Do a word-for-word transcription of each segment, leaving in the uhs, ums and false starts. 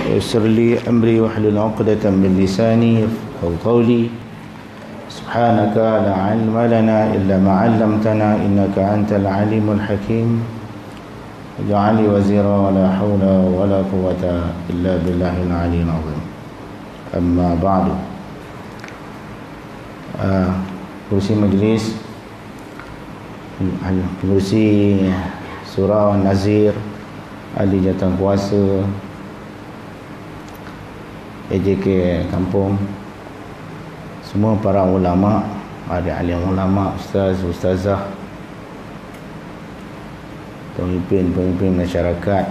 ويسر لي أمري واحلل عقدة من لساني يفقهوا قولي سبحانك لا علم لنا إلا ما علمتنا إنك أنت العليم الحكيم اجعل لي وزيرا ولا حول ولا قوة إلا بالله العلي العظيم أما بعد. uh, Pengurusi majlis, pengurusi surau Nazir, ahli jawatan kuasa A J K kampung, semua para ulama, ada alim ulama, ustaz, ustazah, pemimpin-pemimpin masyarakat,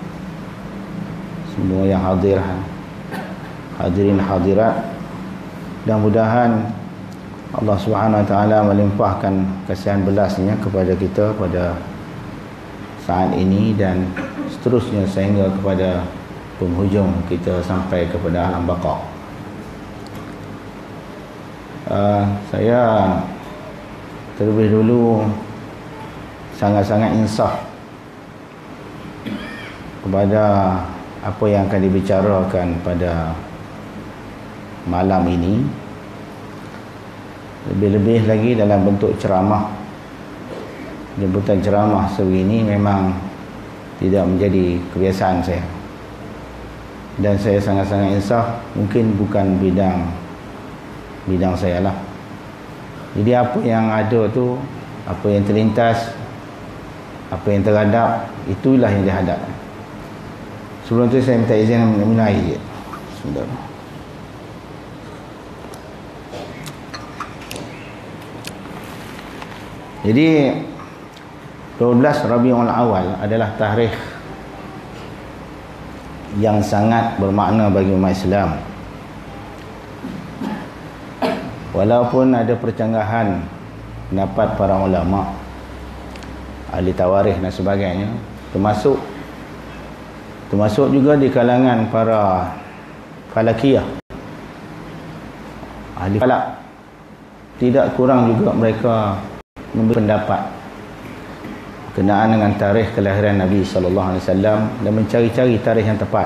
semua yang hadir, hadirin hadirat, dan mudahan Allah Subhanahu Wa Taala melimpahkan kasihan belasnya kepada kita pada saat ini dan seterusnya sehingga kepada penghujung kita sampai kepada alam baqa. Uh, saya terlebih dulu sangat-sangat insaf kepada apa yang akan dibicarakan pada malam ini, lebih-lebih lagi dalam bentuk ceramah. Jemputan ceramah sebegini memang tidak menjadi kebiasaan saya, dan saya sangat-sangat insaf, mungkin bukan bidang bidang saya lah. Jadi apa yang ada tu, apa yang terlintas, apa yang terhadap, itulah yang dihadap. Sebelum tu saya minta izin minum air. Sebentar. Jadi dua belas Rabiul Awal adalah tarikh yang sangat bermakna bagi umat Islam. Walaupun ada percanggahan pendapat para ulama, ahli tawarikh dan sebagainya, termasuk termasuk juga di kalangan para falakiyah, ahli falak, tidak kurang juga mereka memberi pendapat berkenaan dengan tarikh kelahiran Nabi sallallahu alaihi wasallam dan mencari-cari tarikh yang tepat.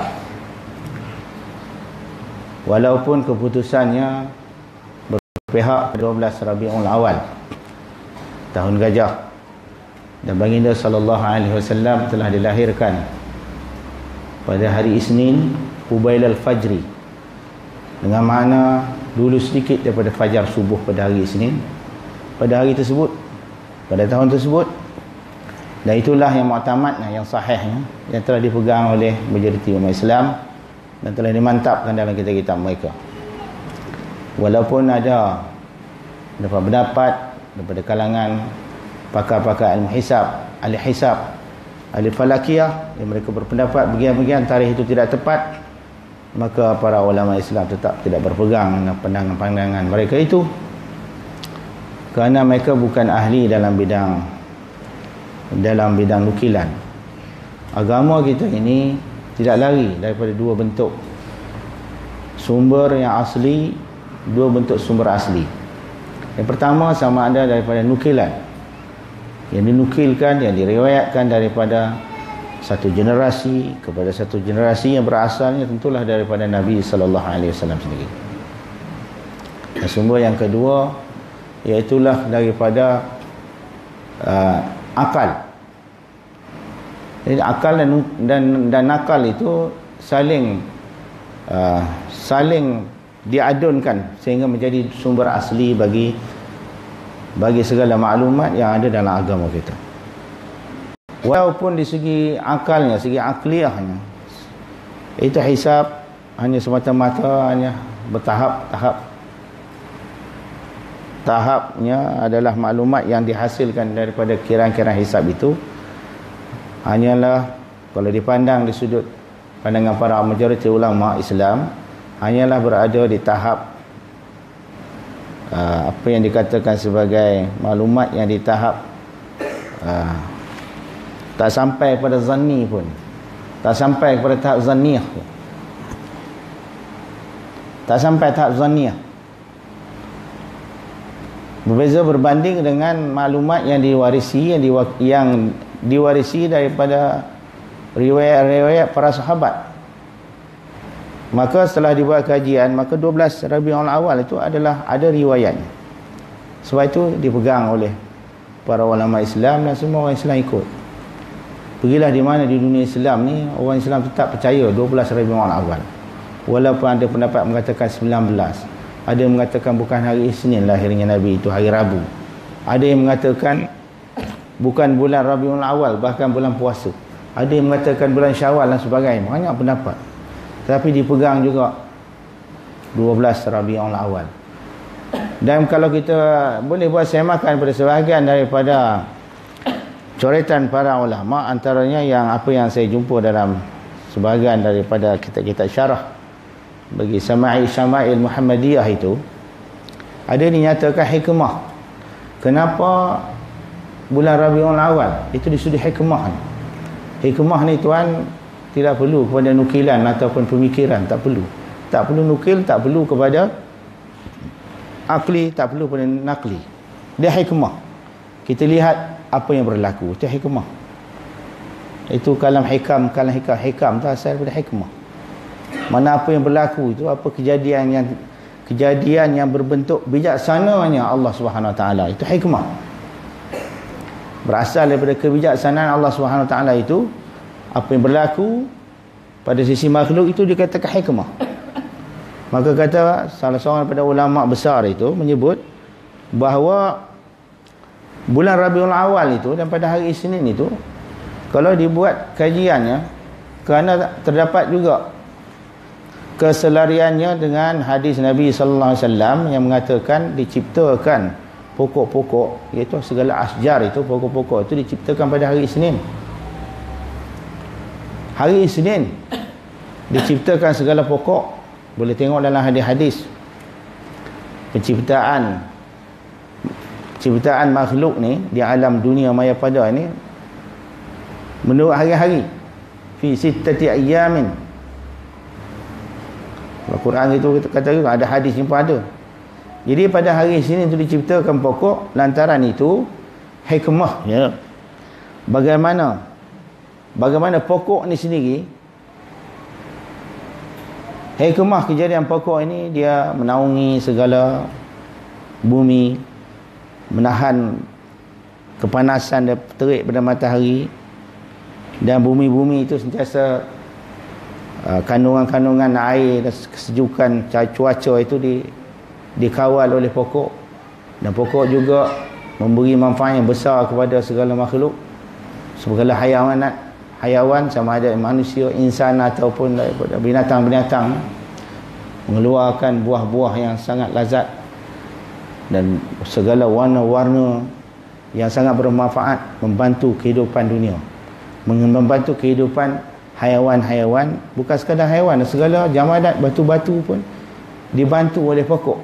Walaupun keputusannya berpihak dua belas Rabiul Awal, tahun gajah, dan baginda sallallahu alaihi wasallam telah dilahirkan pada hari Isnin Qubailal Fajri, dengan makna dulu sedikit daripada fajar subuh pada hari Isnin, pada hari tersebut, pada tahun tersebut. Dan itulah yang mu'tamad, yang sahihnya, yang telah dipegang oleh majoriti umat Islam dan telah dimantapkan dalam kitab-kitab mereka. Walaupun ada beberapa pendapat daripada kalangan pakar-pakar ilmu hisab, ahli hisab, ahli falakiyah, yang mereka berpendapat bagian-bagian tarikh itu tidak tepat, maka para ulama Islam tetap tidak berpegang dengan pandangan-pandangan mereka itu, kerana mereka bukan ahli dalam bidang dalam bidang nukilan. Agama kita ini tidak lari daripada dua bentuk sumber yang asli, dua bentuk sumber asli. Yang pertama sama ada daripada nukilan, yang dinukilkan, yang diriwayatkan daripada satu generasi kepada satu generasi, yang berasalnya tentulah daripada Nabi sallallahu alaihi wasallam sendiri. Dan sumber yang kedua iaitulah daripada uh, akal. Jadi akal dan dan dan nakal itu saling uh, saling diadunkan sehingga menjadi sumber asli bagi bagi segala maklumat yang ada dalam agama kita. Walaupun di segi akalnya, segi akliyahnya, itu hisab hanya semata-mata hanya bertahap-tahap. Tahapnya adalah maklumat yang dihasilkan daripada kiraan-kiraan hisab itu hanyalah, kalau dipandang di sudut pandangan para majoriti ulama Islam, hanyalah berada di tahap uh, apa yang dikatakan sebagai maklumat yang di tahap uh, tak sampai pada zanni pun, tak sampai kepada tahap zanniyah pun, tak sampai tahap zanniyah. Berbeza berbanding dengan maklumat yang diwarisi, yang, diwa, yang diwarisi daripada riwayat-riwayat para sahabat. Maka setelah dibuat kajian, maka dua belas Rabiul Awal itu adalah ada riwayatnya. Sebab itu dipegang oleh para ulama Islam dan semua orang Islam ikut. Pergilah di mana di dunia Islam ni, orang Islam tetap percaya dua belas Rabiul Awal. Walaupun ada pendapat mengatakan sembilan belas. Ada yang mengatakan bukan hari Isnin lahirnya Nabi, itu hari Rabu. Ada yang mengatakan bukan bulan Rabiul Awal, bahkan bulan puasa. Ada yang mengatakan bulan Syawal dan sebagainya. Banyak pendapat. Tapi dipegang juga dua belas Rabiul Awal. Dan kalau kita boleh buat semakan pada sebahagian daripada coretan para ulama, antaranya yang apa yang saya jumpa dalam sebahagian daripada kitab-kitab syarah bagi Sama'il Syama'il Muhammadiyah itu, ada dinyatakan hikmah kenapa bulan Rabiul Awal itu disudi hikmah. Hikmah ni tuan tidak perlu kepada nukilan ataupun pemikiran, tak perlu. Tak perlu nukil, tak perlu kepada akli, tak perlu pada nakli. Dia hikmah. Kita lihat apa yang berlaku, itu hikmah. Itu kalam hikam, kalam hikam, hikam tu asal daripada hikmah. Mana apa yang berlaku itu, apa kejadian yang kejadian yang berbentuk bijaksananya Allah Subhanahu Wa Taala, itu hikmah. Berasal daripada kebijaksanaan Allah Subhanahu Wa Taala itu. Apa yang berlaku pada sisi makhluk itu dikatakan hikmah. Maka kata salah seorang daripada ulama besar itu menyebut bahawa bulan Rabiul Awal itu dan pada hari Isnin itu, kalau dibuat kajiannya, kerana terdapat juga keselariannya dengan hadis Nabi sallallahu alaihi wasallam yang mengatakan diciptakan pokok-pokok, iaitu segala asjar itu, pokok-pokok itu diciptakan pada hari Isnin. Hari Isnin diciptakan segala pokok. Boleh tengok dalam hadis-hadis penciptaan ciptaan makhluk ni di alam dunia maya pada ni menurut hari-hari, fi sittati ayyamin. Al-Quran itu kata juga, ada hadis ni pun ada. Jadi pada hari Isnin itu diciptakan pokok, lantaran itu hikmah ya. Bagaimana Bagaimana pokok ni sendiri, hikmah kejadian pokok ini, dia menaungi segala bumi, menahan kepanasan dan terik pada matahari, dan bumi-bumi itu sentiasa uh, kandungan-kandungan air dan kesejukan cuaca itu di, dikawal oleh pokok. Dan pokok juga memberi manfaat yang besar kepada segala makhluk, segala hayawanat, hayawan sama ada manusia, insan ataupun daripada binatang-binatang, mengeluarkan buah-buah yang sangat lazat dan segala warna-warna yang sangat bermanfaat, membantu kehidupan dunia, membantu kehidupan hayawan-hayawan, bukan sekadar hayawan, segala jamadat, batu-batu pun dibantu oleh pokok.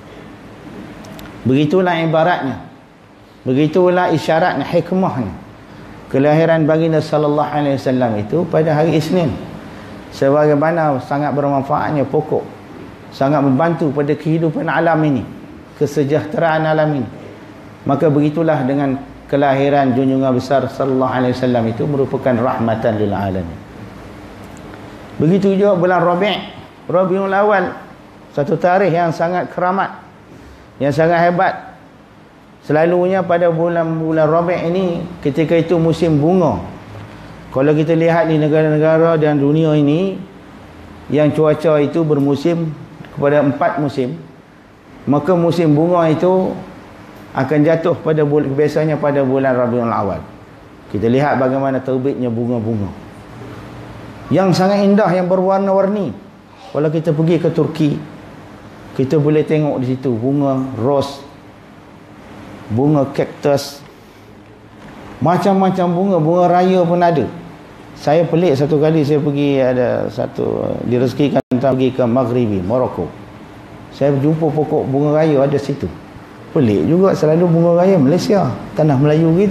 Begitulah ibaratnya, begitulah isyaratnya, hikmahnya. Kelahiran baginda sallallahu alaihi wasallam itu pada hari Isnin, sebagaimana sangat bermanfaatnya pokok, sangat membantu pada kehidupan alam ini, kesejahteraan alam ini. Maka begitulah dengan kelahiran junjungan besar sallallahu alaihi wasallam itu merupakan rahmatan lil alamin. Begitu juga bulan Rabi', Rabiul Awal, satu tarikh yang sangat keramat, yang sangat hebat. Selalunya pada bulan-bulan Rabi' ini, ketika itu musim bunga. Kalau kita lihat di negara-negara dan dunia ini yang cuaca itu bermusim kepada empat musim, maka musim bunga itu akan jatuh pada bulan, biasanya pada bulan Rabiul Awal. Kita lihat bagaimana terbitnya bunga-bunga yang sangat indah, yang berwarna-warni. Kalau kita pergi ke Turki, kita boleh tengok di situ bunga ros, bunga kaktus, macam-macam bunga, bunga raya pun ada. Saya pelik satu kali saya pergi, ada satu direzekikan pergi ke Maghribi, Morocco. Saya jumpa pokok bunga raya ada situ. Pelik juga, selalu bunga raya Malaysia, tanah Melayu kita.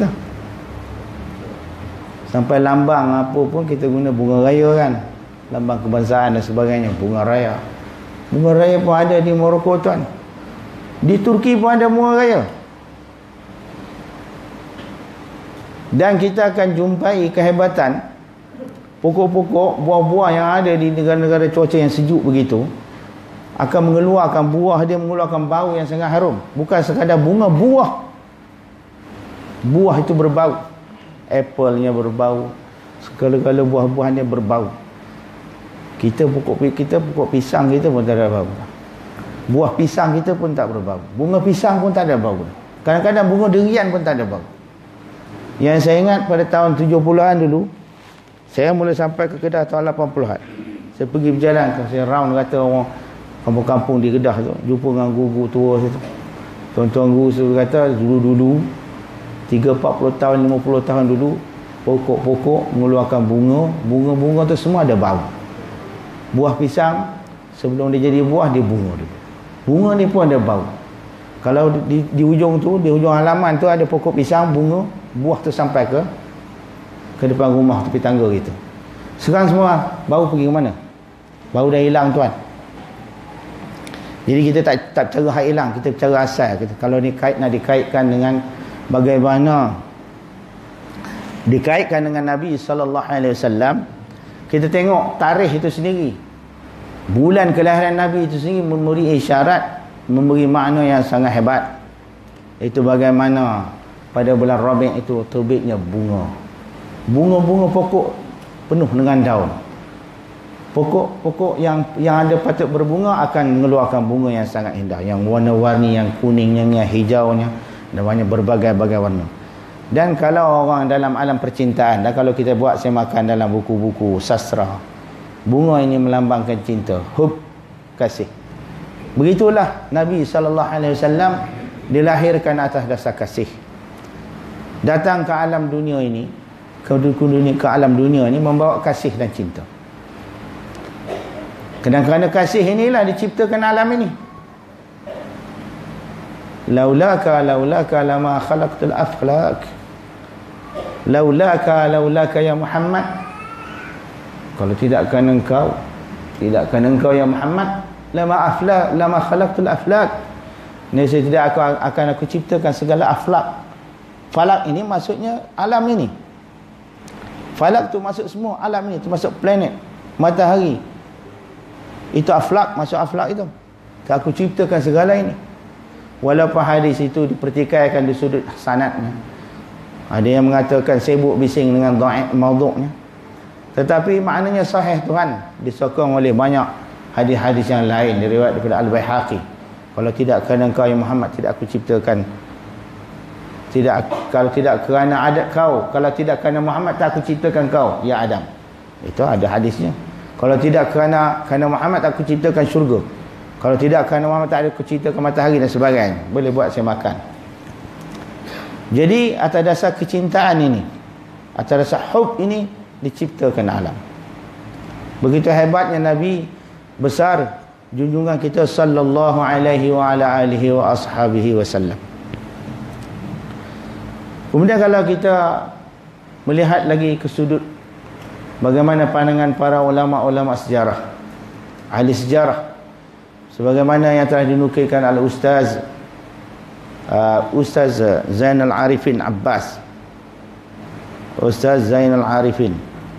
Sampai lambang apa pun kita guna bunga raya kan, lambang kebangsaan dan sebagainya, bunga raya. Bunga raya pun ada di Morocco tuan. Di Turki pun ada bunga raya. Dan kita akan jumpai kehebatan pokok-pokok, buah-buah yang ada di negara-negara cuaca yang sejuk begitu akan mengeluarkan buah dia, mengeluarkan bau yang sangat harum. Bukan sekadar bunga, buah. Buah itu berbau. Apple-nya berbau, segala-gala buah-buahannya berbau. Kita pokok kita pokok pisang kita pun tak ada bau. Buah pisang kita pun tak berbau. Bunga pisang pun tak ada bau. Kadang-kadang bunga durian pun tak ada bau. Yang saya ingat pada tahun tujuh puluhan dulu, saya mula sampai ke Kedah tahun lapan puluhan. Saya pergi berjalan, saya round kata orang kampung-kampung di Kedah tu, jumpa dengan guru-guru tua situ. Tuan-tuan guru tu kata dulu-dulu tiga empat puluh tahun, lima puluh tahun dulu, pokok-pokok mengeluarkan bunga, bunga-bunga tu semua ada bau. Buah pisang sebelum dia jadi buah, dia bunga dulu. Bunga ni pun ada bau. Kalau di, di ujung tu, di ujung halaman tu ada pokok pisang, bunga, buah tu sampai ke ke depan rumah tepi tangga kita. Sekarang semua bau pergi ke mana? Bau dah hilang tuan. Jadi kita tak tak cara hak hilang, kita cara asal. Kita, kalau ni kait nak dikaitkan dengan bagaimana dikaitkan dengan Nabi sallallahu alaihi wasallam, kita tengok tarikh itu sendiri. Bulan kelahiran Nabi itu sendiri memberi isyarat, memberi makna yang sangat hebat. Itu bagaimana pada bulan Rabi' itu terbitnya bunga. Bunga-bunga pokok penuh dengan daun. Pokok-pokok yang yang ada patut berbunga akan mengeluarkan bunga yang sangat indah, yang warna-warni, yang kuningnya, yang hijaunya, dan banyak berbagai-bagai warna. Dan kalau orang dalam alam percintaan, dan kalau kita buat semakan dalam buku-buku sastra, bunga ini melambangkan cinta, hub, kasih. Begitulah Nabi sallallahu alaihi wasallam dilahirkan atas dasar kasih. Datang ke alam dunia ini, ke dunia, ke alam dunia ini membawa kasih dan cinta. Dan kerana kasih inilah diciptakan alam ini. Laulaka laulaka lama khalaqtul aflak. Laulaka laulaka ya Muhammad. Kalau tidak kerana engkau, tidak kerana engkau ya Muhammad, lama aflak, lama khalaqtul aflak. Nescaya tidak aku akan aku ciptakan segala aflak. Falak ini maksudnya alam ini. Falak tu masuk semua alam ini, termasuk planet, matahari. Itu aflak, masuk aflak itu. Aku ciptakan segala ini. Walaupun hadis itu dipertikaikan di sudut sanadnya. Ada yang mengatakan sibuk bising dengan dhaif maudhu'nya. Tetapi maknanya sahih Tuhan, disokong oleh banyak hadis-hadis yang lain diriwayat daripada Al-Baihaqi. Kalau tidak kerana engkau ya Muhammad, tidak aku ciptakan. Tidak, kalau tidak kerana adat kau, kalau tidak kerana Muhammad, tak aku ciptakan kau ya Adam. Itu ada hadisnya. Kalau tidak kerana kerana Muhammad, tak aku ciptakan syurga. Kalau tidak kerana Muhammad, tak aku ciptakan matahari dan sebagainya. Boleh buat saya makan. Jadi atas dasar kecintaan ini, atas dasar hub ini, diciptakan alam. Begitu hebatnya Nabi besar junjungan kita sallallahu alaihi wa ala alihi wa ashabihi wasallam. Kemudian kalau kita melihat lagi ke sudut bagaimana pandangan para ulama-ulama sejarah, ahli sejarah, sebagaimana yang telah dinukilkan oleh Ustaz uh, Ustaz Zainal Arifin Abbas, Ustaz Zainal Arifin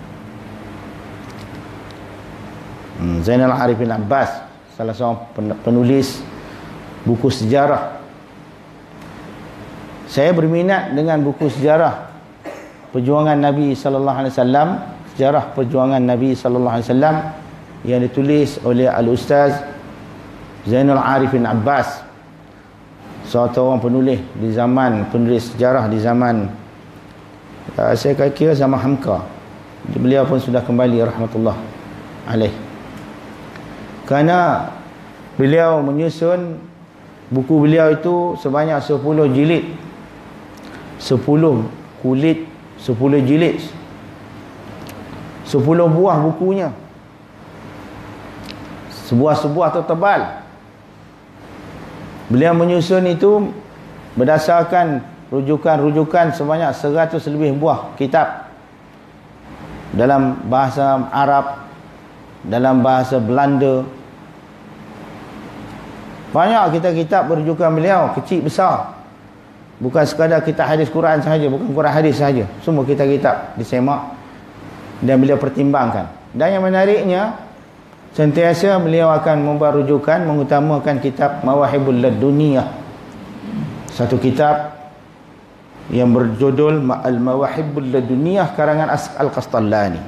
hmm, Zainal Arifin Abbas, salah seorang penulis buku sejarah. Saya berminat dengan buku sejarah perjuangan Nabi sallallahu alaihi wasallam, sejarah perjuangan Nabi sallallahu alaihi wasallam yang ditulis oleh Al-Ustaz Zainal Arifin Abbas, seorang orang penulis di zaman penulis sejarah di zaman uh, saya kira zaman Hamka. Beliau pun sudah kembali rahmatullah alaih. Kerana beliau menyusun buku beliau itu sebanyak sepuluh jilid, sepuluh kulit, sepuluh jilid, sepuluh buah bukunya, sebuah-sebuah tu tebal. Beliau menyusun itu berdasarkan rujukan-rujukan sebanyak seratus lebih buah kitab dalam bahasa Arab, dalam bahasa Belanda. Banyak kitab-kitab berujukan beliau, kecil besar. Bukan sekadar kitab hadis Quran sahaja, bukan Quran hadis sahaja. Semua kitab-kitab disemak. dan beliau pertimbangkan. Dan yang menariknya, sentiasa beliau akan membuat rujukan mengutamakan kitab Mawahibul Laduniyah, satu kitab yang berjudul Al-Mawahibul Laduniyah karangan Al-Qastallani.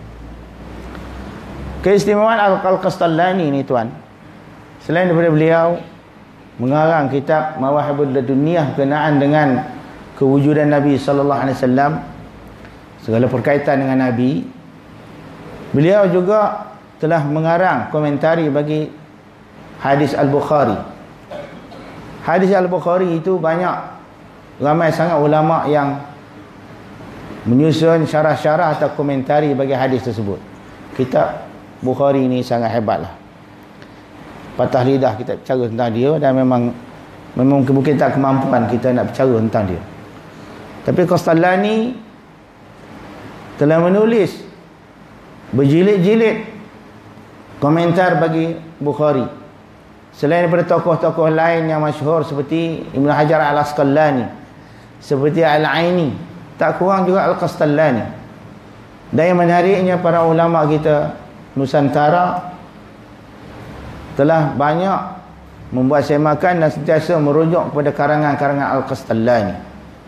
Keistimewaan Al-Qastallani ni tuan, selain daripada beliau mengarang kitab Mawahibul Laduniyah berkenaan dengan kewujudan Nabi sallallahu alaihi wasallam, segala perkaitan dengan Nabi, beliau juga telah mengarang komentari bagi hadis Al-Bukhari. Hadis Al-Bukhari itu banyak, ramai sangat ulama yang menyusun syarah-syarah atau komentari bagi hadis tersebut. Kitab Bukhari ini sangat hebatlah. Patah lidah kita berbicara tentang dia, dan memang memang mungkin tak kemampuan kita nak berbicara tentang dia. Tapi Qastallani telah menulis berjilid-jilid komentar bagi Bukhari. Selain daripada tokoh-tokoh lain yang masyhur seperti Ibn Hajar Al-Asqalani, seperti Al-Aini, tak kurang juga Al-Qastallani. Dan yang menariknya, para ulama kita Nusantara telah banyak membuat semakan dan sentiasa merujuk kepada karangan-karangan Al-Qastallani.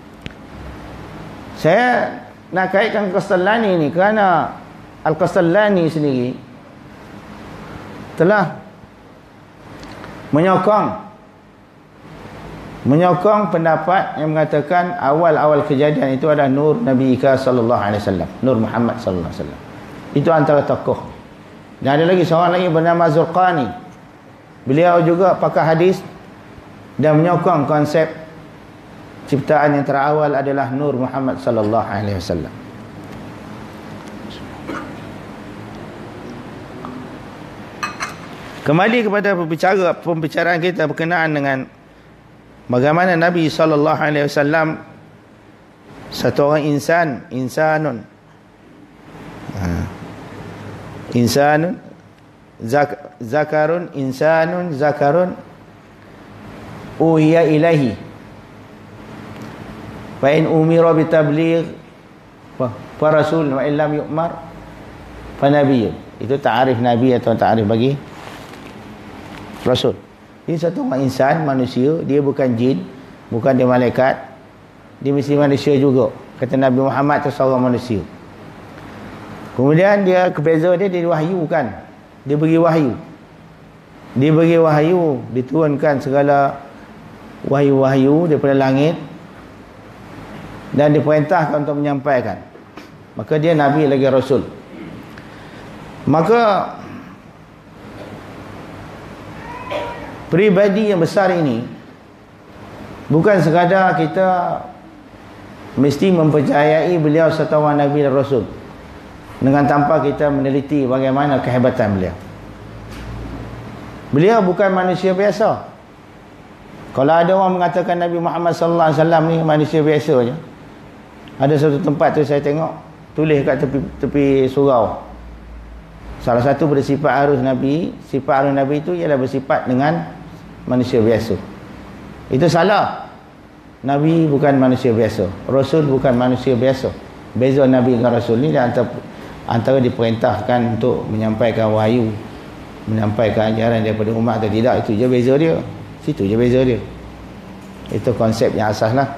Saya nak kaitkan Qastallani ni kerana Al-Qastallani sendiri telah menyokong menyokong pendapat yang mengatakan awal-awal kejadian itu adalah nur Nabi Ika sallallahu alaihi wasallam, nur Muhammad sallallahu alaihi wasallam. Itu antara tokoh. Dan ada lagi seorang lagi bernama Zurqani. Beliau juga pakar hadis dan menyokong konsep ciptaan yang terawal adalah nur Muhammad sallallahu alaihi wasallam. Kembali kepada pembicara, pembicaraan kita berkenaan dengan bagaimana Nabi sallallahu alaihi wasallam satu orang insan, insanun. Ha. Insanun zak, zakarun, insanun zakarun uhiya ilahi. Fa in umira bi tabligh fa rasul wa illam yu'mar fa nabiy. Itu ta'arif nabi atau ta'arif bagi rasul. Ini satu orang insan, manusia. Dia bukan jin, bukan dia malaikat, dia mesti manusia juga. Kata Nabi Muhammad itu seorang manusia. Kemudian dia, kebeza dia, dia diwahyukan. Dia beri wahyu. Dia beri wahyu, diturunkan segala wahyu-wahyu daripada langit, dan diperintahkan untuk menyampaikan. Maka dia Nabi lagi Rasul. Maka pribadi yang besar ini bukan sekadar kita mesti mempercayai beliau satu orang Nabi dan Rasul dengan tanpa kita meneliti bagaimana kehebatan beliau. Beliau bukan manusia biasa. Kalau ada orang mengatakan Nabi Muhammad sallallahu alaihi wasallam ni manusia biasa je, ada satu tempat tu saya tengok tulis kat tepi tepi surau, salah satu bersifat arus Nabi, sifat arus Nabi itu ialah bersifat dengan manusia biasa. Itu salah. Nabi bukan manusia biasa, Rasul bukan manusia biasa. Beza Nabi dengan Rasul ni antara, antara diperintahkan untuk menyampaikan wahyu, menyampaikan ajaran daripada umat atau tidak, itu je beza dia. Situ je beza dia. Itu konsep yang asas lah.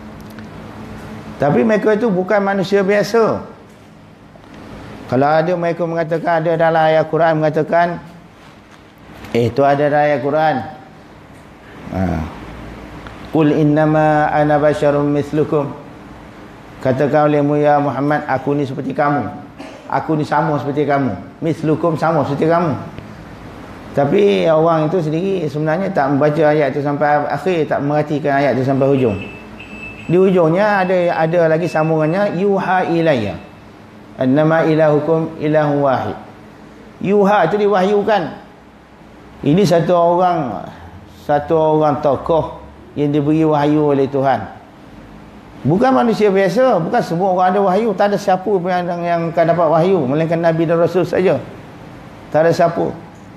Tapi mereka itu bukan manusia biasa. Kalau ada mereka mengatakan, ada dalam ayat Quran mengatakan, eh itu ada dalam ayat Quran, ha, qul innama ana basyarum mislukum, katakan olehmu ya Muhammad, aku ni seperti kamu, aku ni sama seperti kamu. Mislukum, sama seperti kamu. Tapi orang itu sendiri sebenarnya tak membaca ayat itu sampai akhir, tak merhatikan ayat itu sampai hujung. Di hujungnya ada ada lagi sambungannya, yuha ilayya annama ilahukum ilahu wahid. Yuha itu diwahyukan. Ini satu orang satu orang tokoh yang diberi wahyu oleh Tuhan. Bukan manusia biasa, bukan semua orang ada wahyu. Tak ada siapa pun yang, yang akan dapat wahyu melainkan Nabi dan Rasul saja. Tak ada siapa.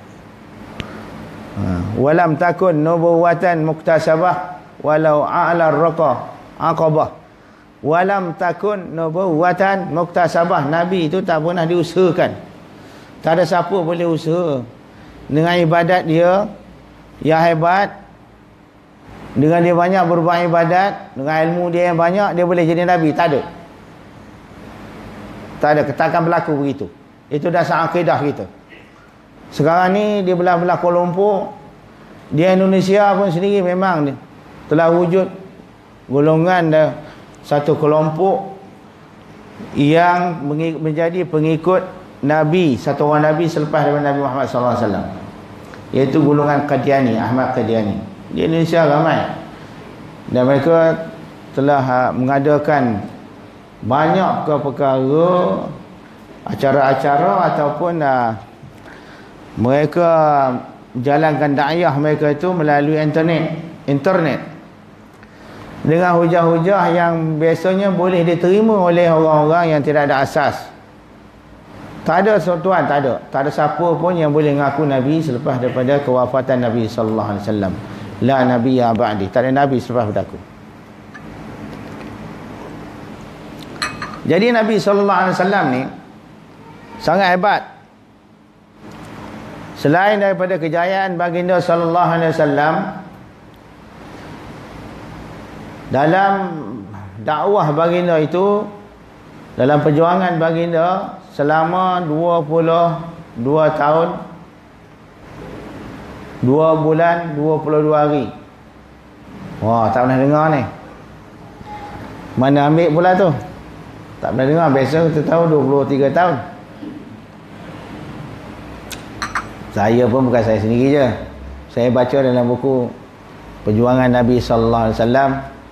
Walam takun nubuwatan muktasabah walau a'la raqa aqabah. walam takun nubuwatan muktasabah. Nabi itu tak pernah diusahakan. Tak ada siapa boleh usaha dengan ibadat dia yang hebat, dengan dia banyak berbuat ibadat, dengan ilmu dia yang banyak, dia boleh jadi Nabi. Tak ada. Tak ada, takkan berlaku begitu. Itu dasar akidah kita. Sekarang ni di belah-belah Kuala Lumpur, di Indonesia pun sendiri memang telah wujud golongan dah satu kelompok yang menjadi pengikut Nabi, satu orang Nabi selepas daripada Nabi Muhammad sallallahu alaihi wasallam, iaitu golongan Qadiani, Ahmad Qadiani. Di Indonesia ramai, dan mereka telah mengadakan banyak perkara, acara-acara ataupun uh, mereka menjalankan dakwah mereka itu melalui internet internet dengan hujah-hujah yang biasanya boleh diterima oleh orang-orang yang tidak ada asas. Tak ada tuan, tak ada tak ada siapa pun yang boleh mengaku Nabi selepas daripada kewafatan Nabi sallallahu alaihi wasallam. La nabiyya ba'di, tak ada Nabi selepas aku. Jadi Nabi sallallahu alaihi wasallam ni sangat hebat. Selain daripada kejayaan baginda sallallahu alaihi wasallam dalam dakwah baginda itu, dalam perjuangan baginda selama dua puluh dua tahun, dua bulan, dua puluh dua hari. Wah, tak pernah dengar ni. Mana ambil pula tu? Tak pernah dengar. Biasa kita tahu dua puluh tiga tahun. Saya pun bukan saya sendiri je. Saya baca dalam buku Perjuangan Nabi sallallahu alaihi wasallam,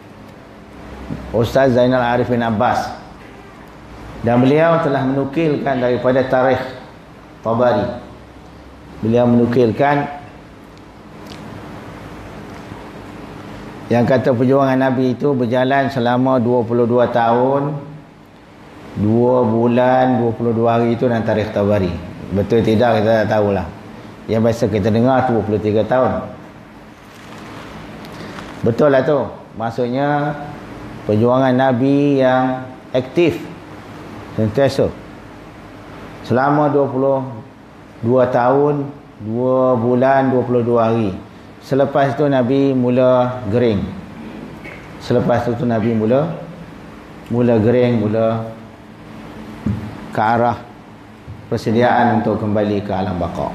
Ustaz Zainal Arifin Abbas, dan beliau telah menukilkan daripada tarikh Tabari. Beliau menukilkan yang kata perjuangan Nabi itu berjalan selama dua puluh dua tahun, dua bulan, dua puluh dua hari itu dalam tarikh Tabari. Betul tidak kita tak tahulah. Yang biasa kita dengar dua puluh tiga tahun. Betul lah tu. Maksudnya perjuangan Nabi yang aktif sentiasa selama dua puluh dua tahun, dua bulan, dua puluh dua hari. Selepas itu Nabi mula gering. Selepas itu Nabi mula mula gering, mula ke arah persediaan untuk kembali ke alam baqa.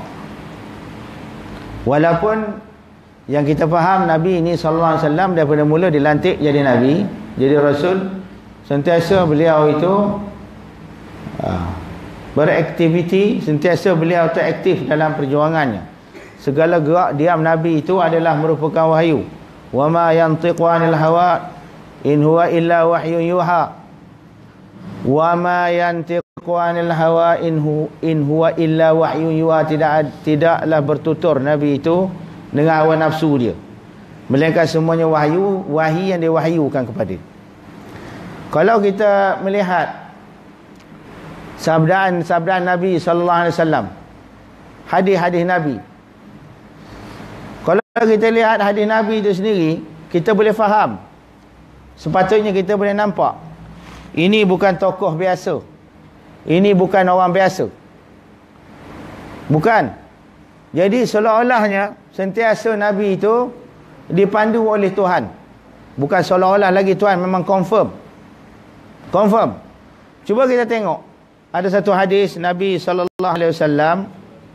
Walaupun yang kita faham Nabi ini sallallahu alaihi wasallam daripada mula dilantik jadi Nabi, jadi Rasul, sentiasa beliau itu uh, beraktiviti, sentiasa beliau itu aktif dalam perjuangannya. Segala gerak diam Nabi itu adalah merupakan wahyu. Wa ma yantiqu anil hawa in huwa illa wahyu yuha. Wa ma yantiqu anil hawa in hu in huwa illa wahyu yuha. Tidak tidaklah bertutur Nabi itu dengan hawa nafsu dia, melainkan semuanya wahyu, wahyu yang diwahyukan kepada dia. Kalau kita melihat sabdaan-sabdaan Nabi sallallahu alaihi wasallam, hadis-hadis Nabi, kalau kita lihat hadis Nabi itu sendiri, kita boleh faham. Sepatutnya kita boleh nampak ini bukan tokoh biasa, ini bukan orang biasa. Bukan. Jadi seolah-olahnya sentiasa Nabi itu dipandu oleh Tuhan. Bukan seolah-olah lagi, Tuhan memang confirm. Confirm. Cuba kita tengok. Ada satu hadis Nabi sallallahu alaihi wasallam.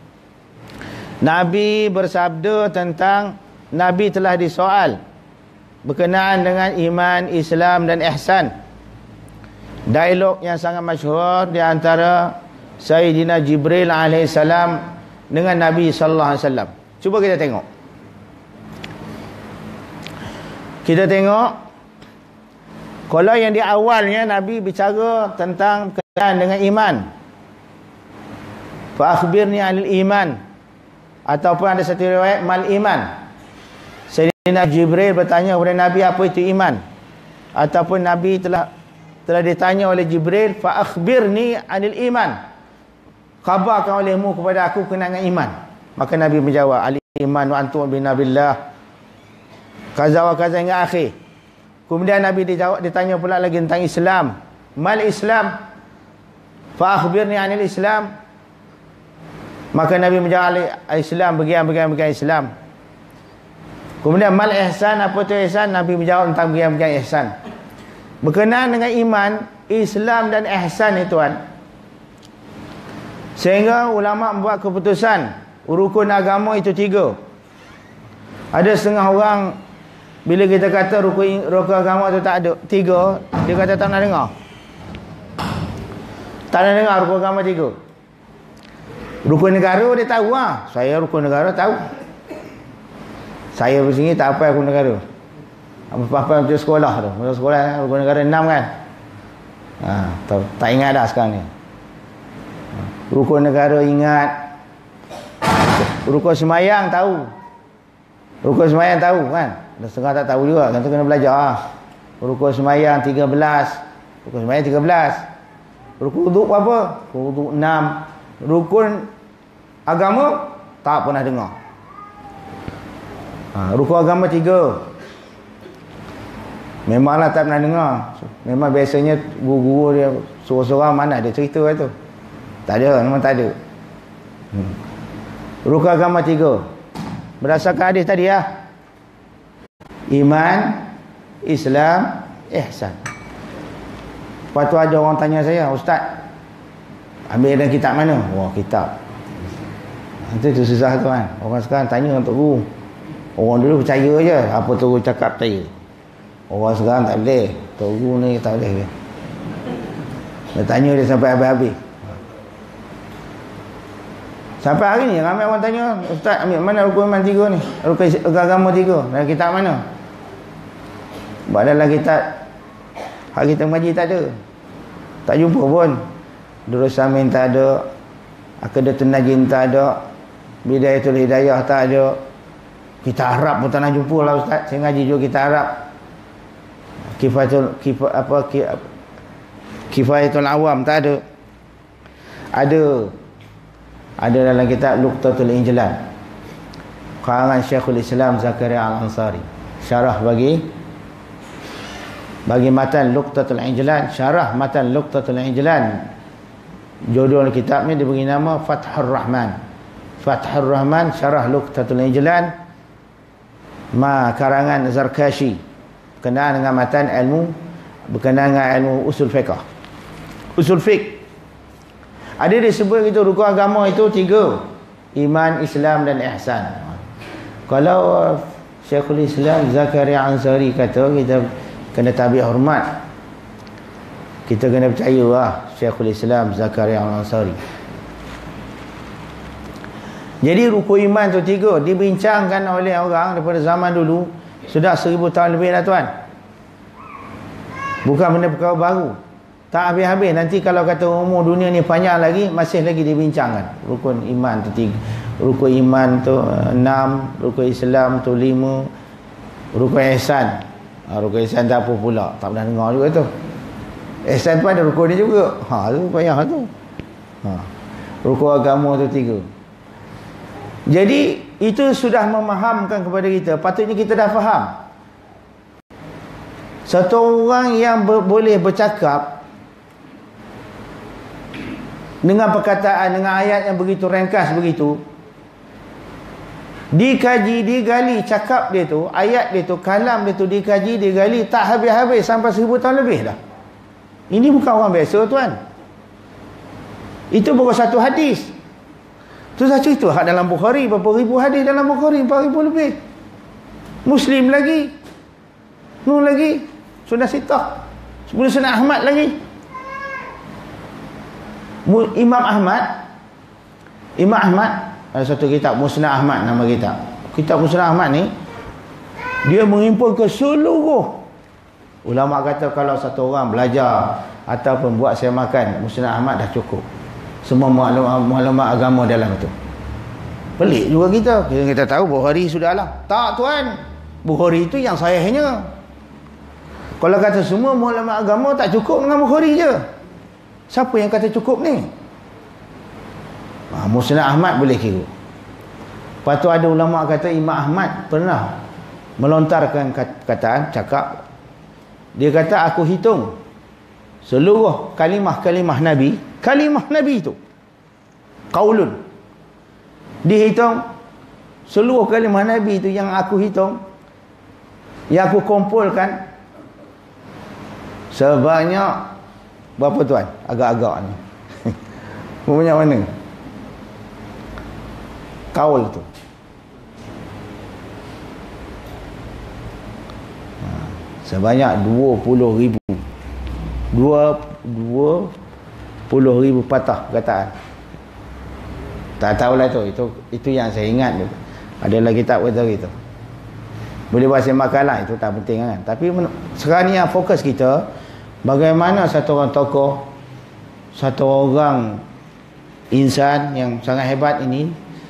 Nabi bersabda tentang Nabi telah disoal berkenaan dengan iman, Islam dan ihsan. Dialog yang sangat masyhur di antara Sayyidina Jibril alaihissalam dengan Nabi sallallahu alaihi wasallam. Cuba kita tengok. Kita tengok kalau yang di awalnya Nabi bicara tentang berkenaan dengan iman. Fa akhbirni 'anil iman. Ataupun ada satu riwayat mal iman. Sayyidina Jibril bertanya kepada Nabi apa itu iman. Ataupun Nabi telah telah ditanya oleh Jibril, fa akhbirni 'anil iman. Khabarkan olehmu kepada aku kenangan iman. Maka Nabi menjawab, al iman wa antum bi nabillah kaza wa kaza hingga akhir. Kemudian Nabi dijawab, ditanya pula lagi tentang Islam. Mal Islam? Fa akhbirni anil Islam. Maka Nabi menjawab, Islam bagian bagian bagian Islam. Kemudian mal ihsan, apa tu ihsan? Nabi menjawab tentang bagian bagian ihsan. Berkenaan dengan iman, Islam dan ihsan ni tuan, sehingga ulama membuat keputusan rukun agama itu tiga. Ada setengah orang bila kita kata rukun, rukun agama tu tak ada tiga, dia kata tak nak dengar. Tak nak dengar rukun agama tiga. Rukun negara dia tahu lah. Saya rukun negara tahu. Saya bersini tak apa rukun negara. Apa-apa macam sekolah tu. Macam sekolah rukun negara enam kan. Ha, tak, tak ingat dah sekarang ni. Rukun negara ingat. Rukun semayang tahu. Rukun semayang tahu kan. Dan setengah tak tahu juga. Tentu kena belajar lah. Rukun semayang tiga belas. Rukun semayang tiga belas. Rukun wuduk apa? Rukun wuduk enam. Rukun agama tak pernah dengar. Ha, rukun agama tiga. Memanglah tak pernah dengar. Memang biasanya guru-guru dia sorang-sorang mana dia cerita tu. Tak ada, memang tak ada. Hmm. Rukun agama tiga. Berdasarkan hadis tadi lah. Iman, Islam, ihsan. Lepas tu ada orang tanya saya, Ustaz, ambil dalam kitab mana? Wah, kitab. Itu tu susah tu kan. Orang sekarang tanya untuk guru. Orang dulu percaya je. Apa tu guru cakap percaya. Orang sekarang tak boleh. Tok guru ni tak boleh. Dia tanya dia sampai habis-habis. Sampai hari ni ramai orang tanya, Ustaz ambil mana rukun iman tiga ni? Rukun agama tiga. Dalam kitab mana? Sebab dalam kitab hak kita mengaji tak ada. Tak jumpa pun. Durus Samin tak ada. Aqidatul Najin tak ada. Bidayatul Hidayah tak ada. Kita Arab pun tak nak jumpa lah Ustaz. Saya ngaji juga kita Arab. Kifayatul kifa, apa Kifayatul Awam tak ada. Ada. Ada dalam kitab Luqtatul Injlan. Karangan Syekhul Islam Zakaria Al-Ansari. Syarah bagi bagi matan Luqtatul Injlan, syarah matan Luqtatul Injlan. Judul kitabnya diberi nama Fathur Rahman. Fathur Rahman syarah Luqtatul Injlan. Ma karangan Zarkashi. Berkenaan dengan matan ilmu, berkenaan dengan ilmu usul fiqh. Usul fiqh. Ada disebut itu rukun agama itu tiga. Iman, Islam dan ihsan. Kalau Syekhul Islam Zakaria Ansari kata kita kena tabi hormat, kita kena percaya lah Syekhul Islam Zakaria Ansari. Jadi rukun iman tu tiga dibincangkan oleh orang daripada zaman dulu. Sudah seribu tahun lebih dah tuan. Bukan benda perkara baru. Tak habis-habis. Nanti kalau kata umur dunia ni panjang lagi, masih lagi dibincangkan. Rukun iman tu tiga. Rukun iman tu enam. Rukun Islam tu lima. Rukun ihsan. Ha, rukun ihsan tak apa pula. Tak pernah dengar juga tu. Ihsan pun ada rukun ni juga. Ha, tu payah tu. Ha. Rukun agama tu tiga. Jadi itu sudah memahamkan kepada kita. Patutnya kita dah faham. Satu orang yang ber, boleh bercakap dengan perkataan, dengan ayat yang begitu ringkas begitu, dikaji, digali cakap dia tu, ayat dia tu, kalam dia tu dikaji, digali tak habis-habis sampai seribu tahun lebih dah. Ini bukan orang biasa tuan. Itu baru satu hadis. Tu saya cerita hak dalam Bukhari, berapa ribu hadis dalam Bukhari, empat ribu lebih. Muslim lagi, Nur lagi, Sunnah Sittah, sebelum Sunnah Ahmad lagi. Imam Ahmad, Imam Ahmad ada satu kitab Musnad Ahmad, nama kitab. Kitab Musnad Ahmad ni dia mengimpun ke seluruh ulama. Kata kalau satu orang belajar ataupun buat saya makan Musnad Ahmad dah cukup. Semua maklumat agama dalam itu. Pelik juga kita. Kita, kita tahu Bukhari sudahlah. Tak tuan. Bukhari itu yang sahihnya. Kalau kata semua maklumat agama tak cukup dengan Bukhari je. Siapa yang kata cukup ni? Ha, Musnad Ahmad boleh kira. Lepas tu ada ulama kata Imam Ahmad pernah melontarkan kataan, cakap Dia kata aku hitung seluruh kalimah-kalimah Nabi, kalimah Nabi itu qaulun. Dihitung seluruh kalimah Nabi itu yang aku hitung, yang aku kumpulkan sebanyak berapa tuan? Agak-agak ni. Banyak mana? Kaul tu. Sebanyak dua puluh ribu. dua puluh ribu patah perkataan. Tak tahulah tu. Itu itu yang saya ingat tu. Adalah kitab kata gitu. Boleh bahasa makalah, itu tak penting kan. Tapi sekarang ni yang fokus kita, bagaimana satu orang tokoh, satu orang insan yang sangat hebat ini,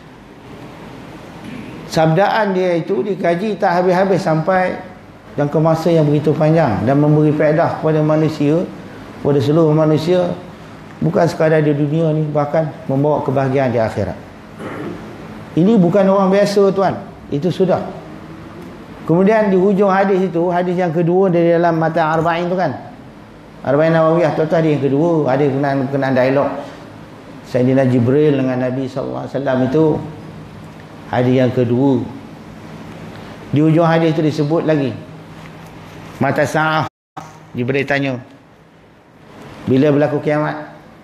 sabdaan dia itu dikaji tak habis-habis sampai jangka masa yang begitu panjang dan memberi faedah kepada manusia, kepada seluruh manusia, bukan sekadar di dunia ni, bahkan membawa kebahagiaan di akhirat. Ini bukan orang biasa tuan, itu sudah. Kemudian di hujung hadis itu, hadis yang kedua dari dalam matan Arba'in tu kan, Arba'in Nawawiyah tu hadis yang kedua, hadis berkenaan, berkenaan dialog Sayyidina Jibril dengan Nabi sallallahu alaihi wasallam itu, hadis yang kedua. Di hujung hadis itu disebut lagi mata sa'ah. Jibril tanya, bila berlaku kiamat?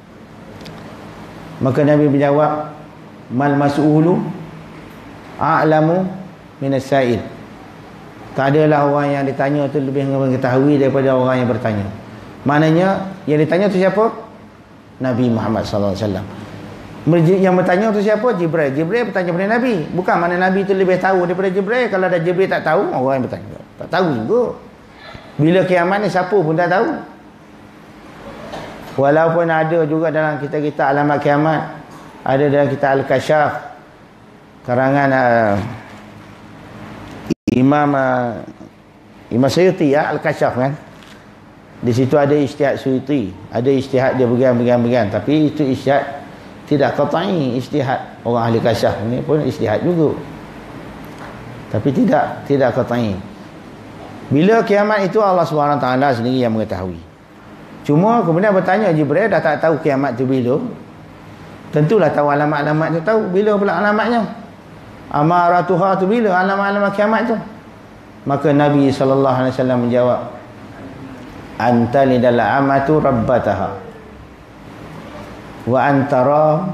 Maka Nabi menjawab, mal mas'ulu a'lamu minas sa'il. Tak adalah orang yang ditanya itu lebih mengetahui daripada orang yang bertanya. Maknanya yang ditanya itu siapa? Nabi Muhammad sallallahu alaihi wasallam. Yang bertanya itu siapa? Jibril. Jibril bertanya kepada Nabi. Bukan mana Nabi itu lebih tahu daripada Jibril. Kalau ada Jibril tak tahu, orang yang bertanya tak tahu juga. Bila kiamat ni siapa pun tak tahu. Walaupun ada juga dalam kitab-kitab alamat kiamat, ada dalam kitab Al-Kasyaf karangan uh, Imam uh, Imam Suyuti ya, Al-Kasyaf kan. Di situ ada ijtihad Suyuti, ada ijtihad dia began-began-began, tapi itu ijtihad tidak qat'i. Ijtihad orang ahli kasyaf ni pun ijtihad juga, tapi tidak tidak qat'i. Bila kiamat itu Allah Subhanahu Wa Taala sendiri yang mengetahui. Cuma kemudian bertanya Jibril, dah tak tahu kiamat tu bila, tentulah tahu alamat-alamat tu, tahu bila pula alamatnya, amaratuha tu bila, alamat-alamat kiamat tu. Maka Nabi sallallahu alaihi wasallam menjawab, anta lidal amatu rabbataha wa antara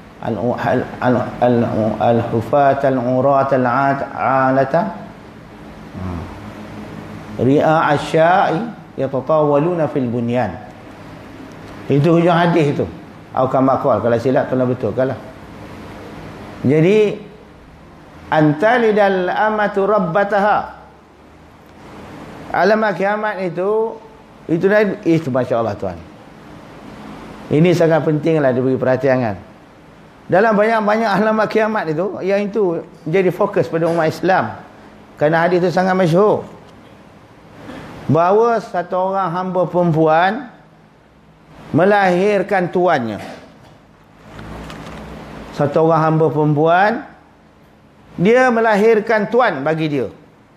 al-hufat al-urat al-alata ri'a asya'i yatatawaluna fil bunyan. Itu hujung hadis itu. Atau kama qala, kalau silap tolong betulkanlah. Jadi anta lidal amatu rabbataha, alamat kiamat itu, itu itu masya-Allah tuan. Ini sangat pentinglah diberi perhatian kan. Dalam banyak-banyak alamat kiamat itu, yang itu menjadi fokus pada umat Islam. Kerana hadis itu sangat masyhur. Bahawa satu orang hamba perempuan melahirkan tuannya. Satu orang hamba perempuan, dia melahirkan tuan bagi dia.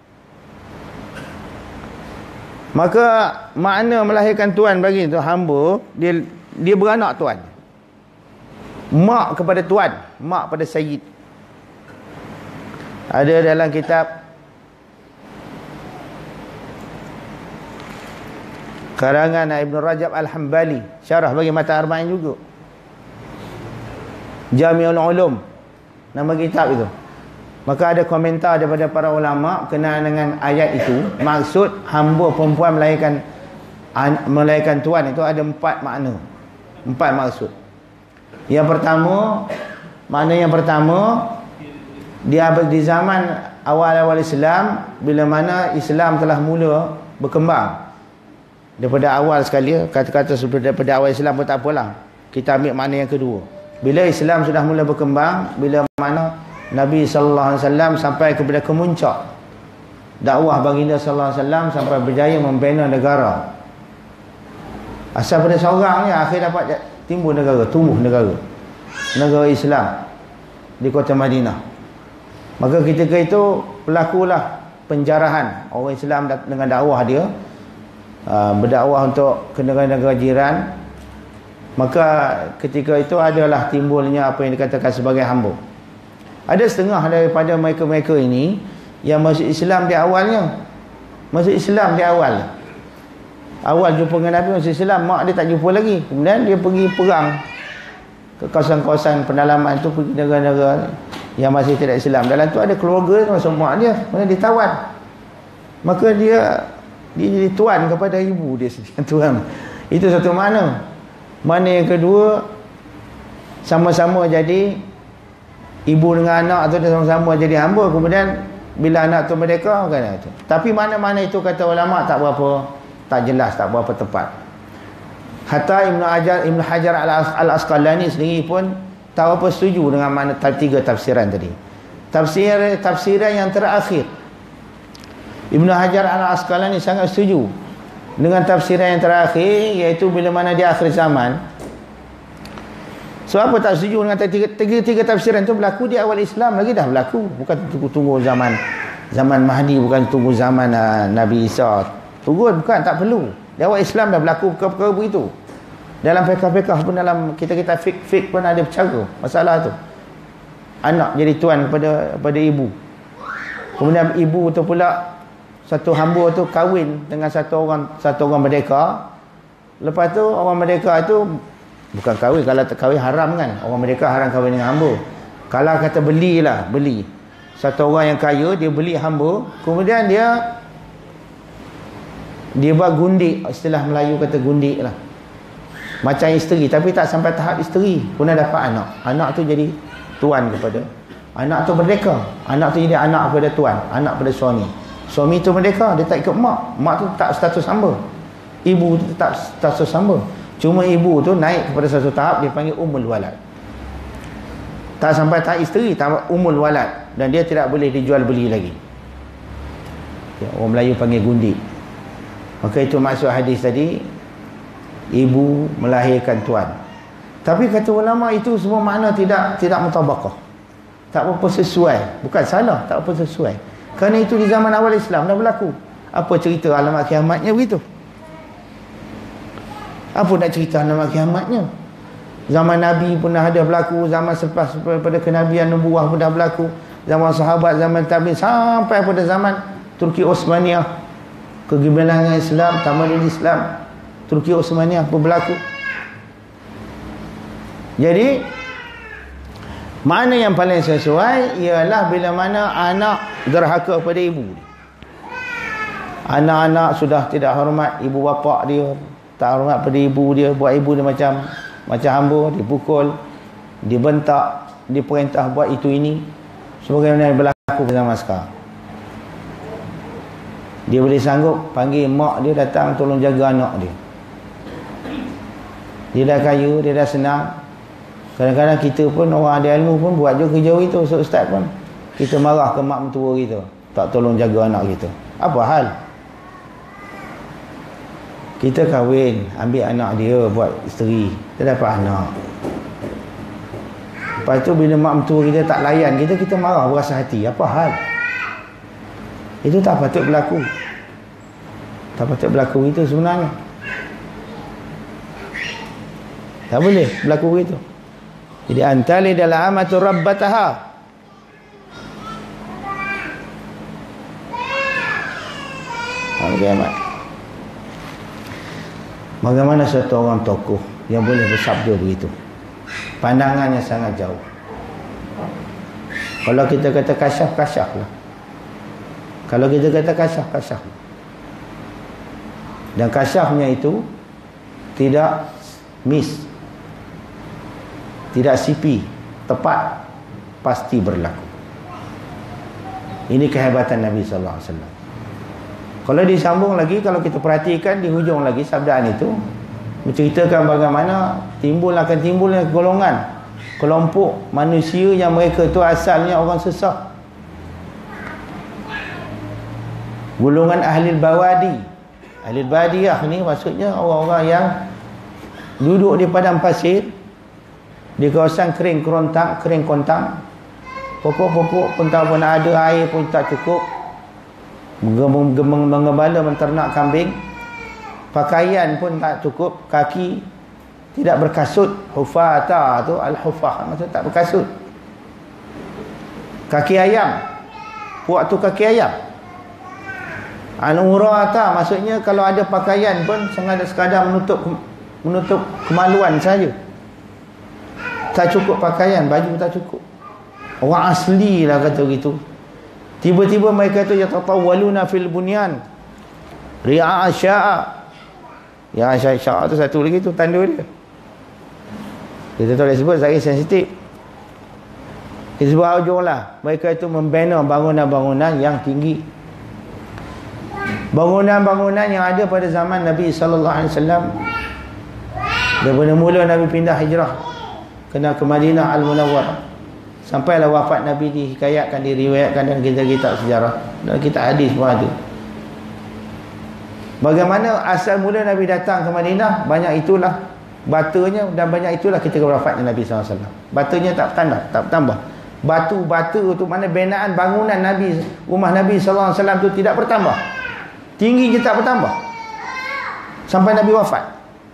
Maka makna melahirkan tuan bagi itu hamba, dia dia beranak tuan. Mak kepada tuan, mak pada sayyid. Ada dalam kitab karangan Ibn Rajab Al-Hambali, syarah bagi mata Arba'in juga, Jami'ul Ulum nama kitab itu. Maka ada komentar daripada para ulama berkenaan dengan ayat itu. Maksud hamba perempuan melahirkan melahirkan tuan itu ada empat makna, empat maksud. Yang pertama, makna yang pertama, dia di zaman awal-awal Islam, bila mana Islam telah mula berkembang. Daripada awal sekali, kata-kata daripada awal Islam pun tak apalah, kita ambil makna yang kedua. Bila Islam sudah mula berkembang, bila mana Nabi sallallahu alaihi wasallam sampai kepada kemuncak dakwah baginda sallallahu alaihi wasallam, sampai berjaya membina negara. Asal pada seorang ni, akhir dapat timbul negara, tumbuh negara, negara Islam di kota Madinah. Maka ketika itu berlakulah penjarahan orang Islam dengan dakwah dia. uh, berdakwah untuk ke negara-negara jiran, maka ketika itu adalah timbulnya apa yang dikatakan sebagai hamba. Ada setengah daripada mereka-mereka ini yang masuk Islam di awalnya, masuk Islam di awal awal jumpa dengan Nabi, masuk Islam, mak dia tak jumpa lagi, kemudian dia pergi perang ke kawasan-kawasan pendalaman tu, pergi negara-negara yang masih tidak Islam. Dalam tu ada keluarga termasuk mak dia, mana ditawan, maka dia dia jadi tuan kepada ibu dia tuan. Itu satu mana. Mana yang kedua, sama-sama jadi ibu dengan anak tu, sama-sama jadi hamba. Kemudian bila anak tu merdeka, kan itu. Tapi mana-mana itu kata ulama tak berapa, tak jelas, tak berapa tepat. Hatta Ibn Hajar, Ibn Hajar Al-Asqalani sendiri pun tak apa setuju dengan mana tiga tafsiran tadi. Tafsir tafsiran yang terakhir, Ibn Hajar Al-Asqalani sangat setuju dengan tafsiran yang terakhir, iaitu bila mana di akhir zaman. So apa tak setuju dengan tiga-tiga tafsiran itu? Berlaku di awal Islam lagi dah berlaku, bukan tunggu-tunggu zaman zaman Mahdi, bukan tunggu zaman uh, Nabi Isa. Tunggu, bukan, tak perlu. Di awal Islam dah berlaku perkara-perkara begitu. Dalam fiqh-fiqh pun, dalam kita-kita fiqh-fiqh pun ada bercara masalah tu. Anak jadi tuan kepada kepada ibu. Kemudian ibu tu pula, satu hamba tu kahwin dengan satu orang satu orang merdeka. Lepas tu orang merdeka tu bukan kahwin, kalau tak kahwin haram kan. Orang merdeka haram kahwin dengan hamba. Kalau kata belilah, beli. Satu orang yang kaya, dia beli hamba, kemudian dia dia buat gundik, istilah Melayu kata gundik lah. Macam isteri, tapi tak sampai tahap isteri, kemudian dapat anak. Anak tu jadi tuan kepada, anak tu merdeka. Anak tu jadi anak kepada tuan, anak pada suami. Suami tu merdeka, dia tak ikut mak. Mak tu tak status hamba. Ibu tu tak status hamba. Cuma ibu tu naik kepada satu tahap, dia panggil umul walad. Tak sampai tahap isteri, tahap umul walad. Dan dia tidak boleh dijual beli lagi. Orang Melayu panggil gundik. Maka itu maksud hadis tadi, ibu melahirkan tuan. Tapi kata ulama itu semua makna tidak tidak mutabaqah. Tak apa sesuai. Bukan salah, tak apa sesuai. Kerana itu di zaman awal Islam dah berlaku. Apa cerita alamat kiamatnya begitu? Apa nak cerita alamat kiamatnya? Zaman Nabi pun dah ada berlaku, zaman selepas pada kenabian nubuah pun dah berlaku, zaman sahabat, zaman tabi'in, sampai pada zaman Turki Osmaniyah, kegemilangan Islam, tamadun Islam Turki Osmaniyah pun berlaku. Jadi mana yang paling sesuai ialah bila mana anak derhaka pada ibu. Anak-anak sudah tidak hormat ibu bapa dia, tak hormat pada ibu dia, buat ibu dia macam macam hamba, dipukul, dibentak, diperintah buat itu ini, sebagaimana yang berlaku pada zaman sekarang. Dia boleh sanggup panggil mak dia datang tolong jaga anak dia. Dia dah kaya, dia dah senang. Kadang-kadang kita pun, orang ada ilmu pun buat je kerja itu. So, ustaz pun kita marah ke mak mentua kita, tak tolong jaga anak kita. Apa hal? Kita kahwin, ambil anak dia buat isteri, kita dapat anak. Lepas tu bila mak mentua kita tak layan kita, kita marah berasa hati. Apa hal? Itu tak patut berlaku. Tak patut berlaku itu sebenarnya. Tak boleh berlaku begitu. Jadi antali dalam amatu rabbataha. Bagaimana? Bagaimana satu orang tokoh yang boleh bersabda begitu? Pandangannya sangat jauh. Kalau kita kata kasyaf, kasyaf lah. Kalau kita kata kasyaf, kasyaf. Dan kasyafnya itu tidak miss, tidak sipi, tepat, pasti berlaku. Ini kehebatan Nabi sallallahu alaihi wasallam. Kalau disambung lagi, kalau kita perhatikan di hujung lagi sabdaan itu menceritakan bagaimana timbul akan timbulnya golongan, kelompok manusia yang mereka itu asalnya orang sesat. Golongan ahli bawadi. Ahli badiyah ni maksudnya orang-orang yang duduk di padang pasir, di kawasan kering kerontang, kering kontang. Pokok-pokok pun tak pernah ada, air pun tak cukup. Mengembala menternak kambing. Pakaian pun tak cukup, kaki tidak berkasut. Hufata tu al-hufah, maksud tak berkasut. Kaki ayam, puak tu kaki ayam. Al-urata maksudnya kalau ada pakaian pun sengaja sekadar menutup menutup kemaluan saja. Tak cukup pakaian, baju tak cukup. Orang asli lah kata gitu. Tiba-tiba mereka tu yatatawwaluna fil bunyan. Ri'a sya'a. Ya sya'a tu satu lagi tu tanda dia. Kita tak boleh sebut saya sensitif. Kita sebut hujung lah. Mereka itu membina bangunan-bangunan yang tinggi. Bangunan-bangunan yang ada pada zaman Nabi sallallahu alaihi wasallam. Daripada mula Nabi pindah hijrah kena ke Madinah Al-Munawwarah, sampailah wafat Nabi dihikayatkan, diriwayatkan dalam kitab-kitab sejarah, dalam kitab hadis pun ada. Bagaimana asal mula Nabi datang ke Madinah, banyak itulah batanya dan banyak itulah ketika wafatnya Nabi sallallahu alaihi wasallam. Batanya tak bertambah, tak bertambah. Batu-batu tu mana binaan bangunan Nabi, rumah Nabi sallallahu alaihi wasallam tu tidak bertambah. Tinggi je tak bertambah sampai Nabi wafat.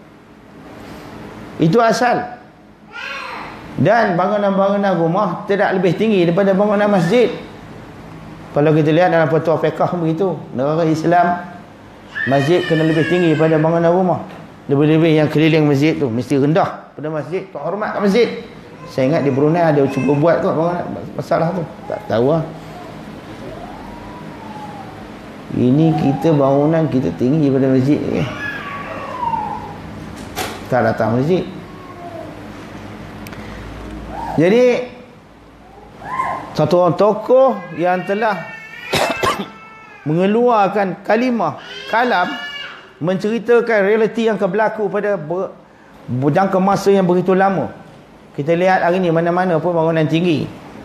Itu asal. Dan bangunan-bangunan rumah tidak lebih tinggi daripada bangunan masjid. Kalau kita lihat dalam fatwa fiqh begitu, negara Islam masjid kena lebih tinggi daripada bangunan rumah. Lebih-lebih yang keliling masjid tu mesti rendah pada masjid, tu hormat kat masjid. Saya ingat di Brunei ada cuba buat kot bangunan masalah tu. Tak tahu lah. Ini kita bangunan kita tinggi daripada masjid ni. Tak datang masjid. Jadi satu orang tokoh yang telah mengeluarkan kalimah kalam, menceritakan realiti yang berlaku pada ber, jangka masa yang begitu lama. Kita lihat hari ni mana-mana pun bangunan tinggi.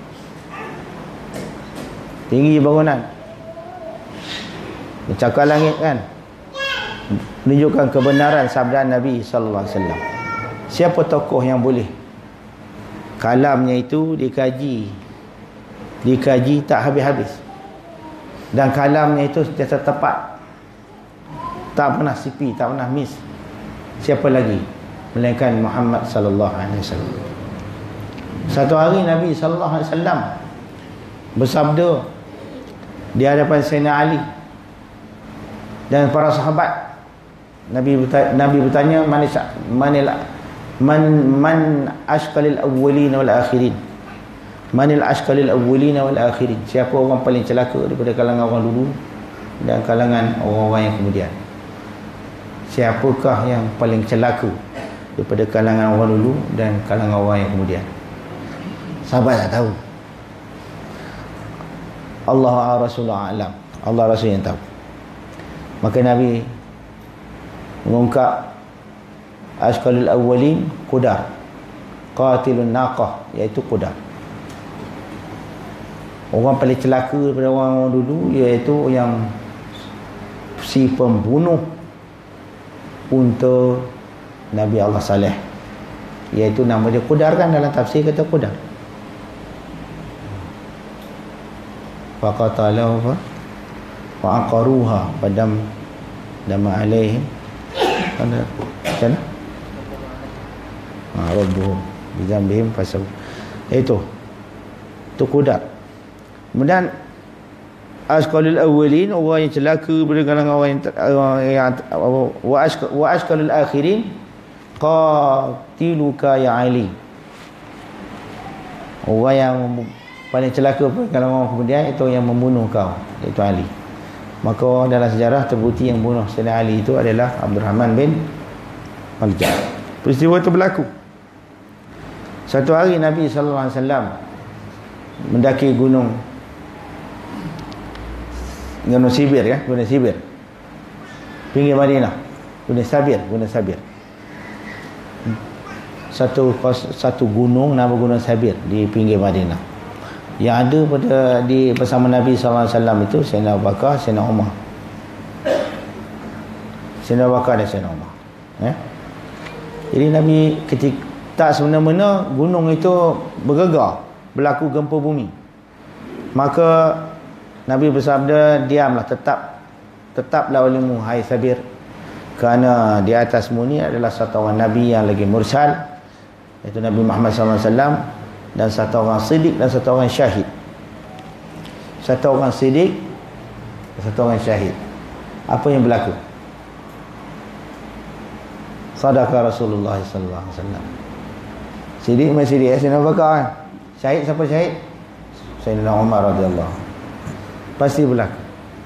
Tinggi bangunan. Mencakar langit kan. Menunjukkan kebenaran sabda Nabi sallallahu alaihi wasallam. Siapa tokoh yang boleh kalamnya itu dikaji, dikaji tak habis-habis, dan kalamnya itu sentiasa tepat, tak pernah sipi, tak pernah miss. Siapa lagi melainkan Muhammad sallallahu alaihi wasallam. Satu hari Nabi sallallahu alaihi wasallam bersabda di hadapan Sayyidina Ali dan para sahabat. Nabi bertanya, Nabi bertanya man manil man man ashqalil awwalin wal akhirin. Manil ashqalil awwalin wal akhirin. Siapa orang paling celaka daripada kalangan orang dulu dan kalangan orang-orang yang kemudian? Siapakah yang paling celaka daripada kalangan orang dulu dan kalangan orang yang kemudian? Sahabat tak tahu. Allah Rasulullah alam. Allah Rasul yang tahu. Maka Nabi mengungkap asqalul awwalin Qudar, qatilun naqah, iaitu Qudar. Orang paling celaka daripada orang dulu iaitu yang si pembunuh unta Nabi Allah Saleh, iaitu nama dia Qudar kan, dalam tafsir kata Qudar. Faqatalahu wa aqaruha padam dama alaihim ana kana ha rabbuhum bizambihim fasau. Itu tu Qudar. Kemudian asqalul awwalin, orang yang celaka pada kalangan orang yang, yang wa asq wa asqalul akhirin qatiluka ya Ali. Orang yang paling celaka pada kalangan orang kemudian itu yang membunuh kau, iaitu Ali. Maka dalam sejarah terbukti yang bunuh Sayyidina Ali itu adalah Abdurrahman bin Maljam. Peristiwa itu berlaku. Satu hari Nabi sallallahu alaihi wasallam mendaki gunung Gunung Sibir kan, Gunung Sibir. Pinggir Madinah. Gunung Sabir, Gunung Sabir. Satu satu gunung nama Gunung Sabir di pinggir Madinah. Yang ada pada di bersama Nabi sallallahu alaihi wasallam itu Sayyidina Abu Bakar, Sayyidina Umar. Sayyidina Abu Bakar dan Sayyidina Umar. Eh? Jadi Nabi ketika tak semena-mena gunung itu bergegar, berlaku gempa bumi. Maka Nabi bersabda, diamlah, tetap tetaplah olehmu hai Sabir, Kerana di atasmu ni adalah satu orang Nabi yang lagi mursal, iaitu Nabi Muhammad sallallahu alaihi wasallam, dan satu orang siddiq dan satu orang syahid. Satu orang siddiq dan satu orang syahid. Apa yang berlaku? Sadaqah Rasulullah sallallahu alaihi wasallam. Siddiq masih siddiq, Sayyidina Abu Bakar kan? Syahid siapa syahid? Sayyidina Umar radhiyallahu. Pasti berlaku.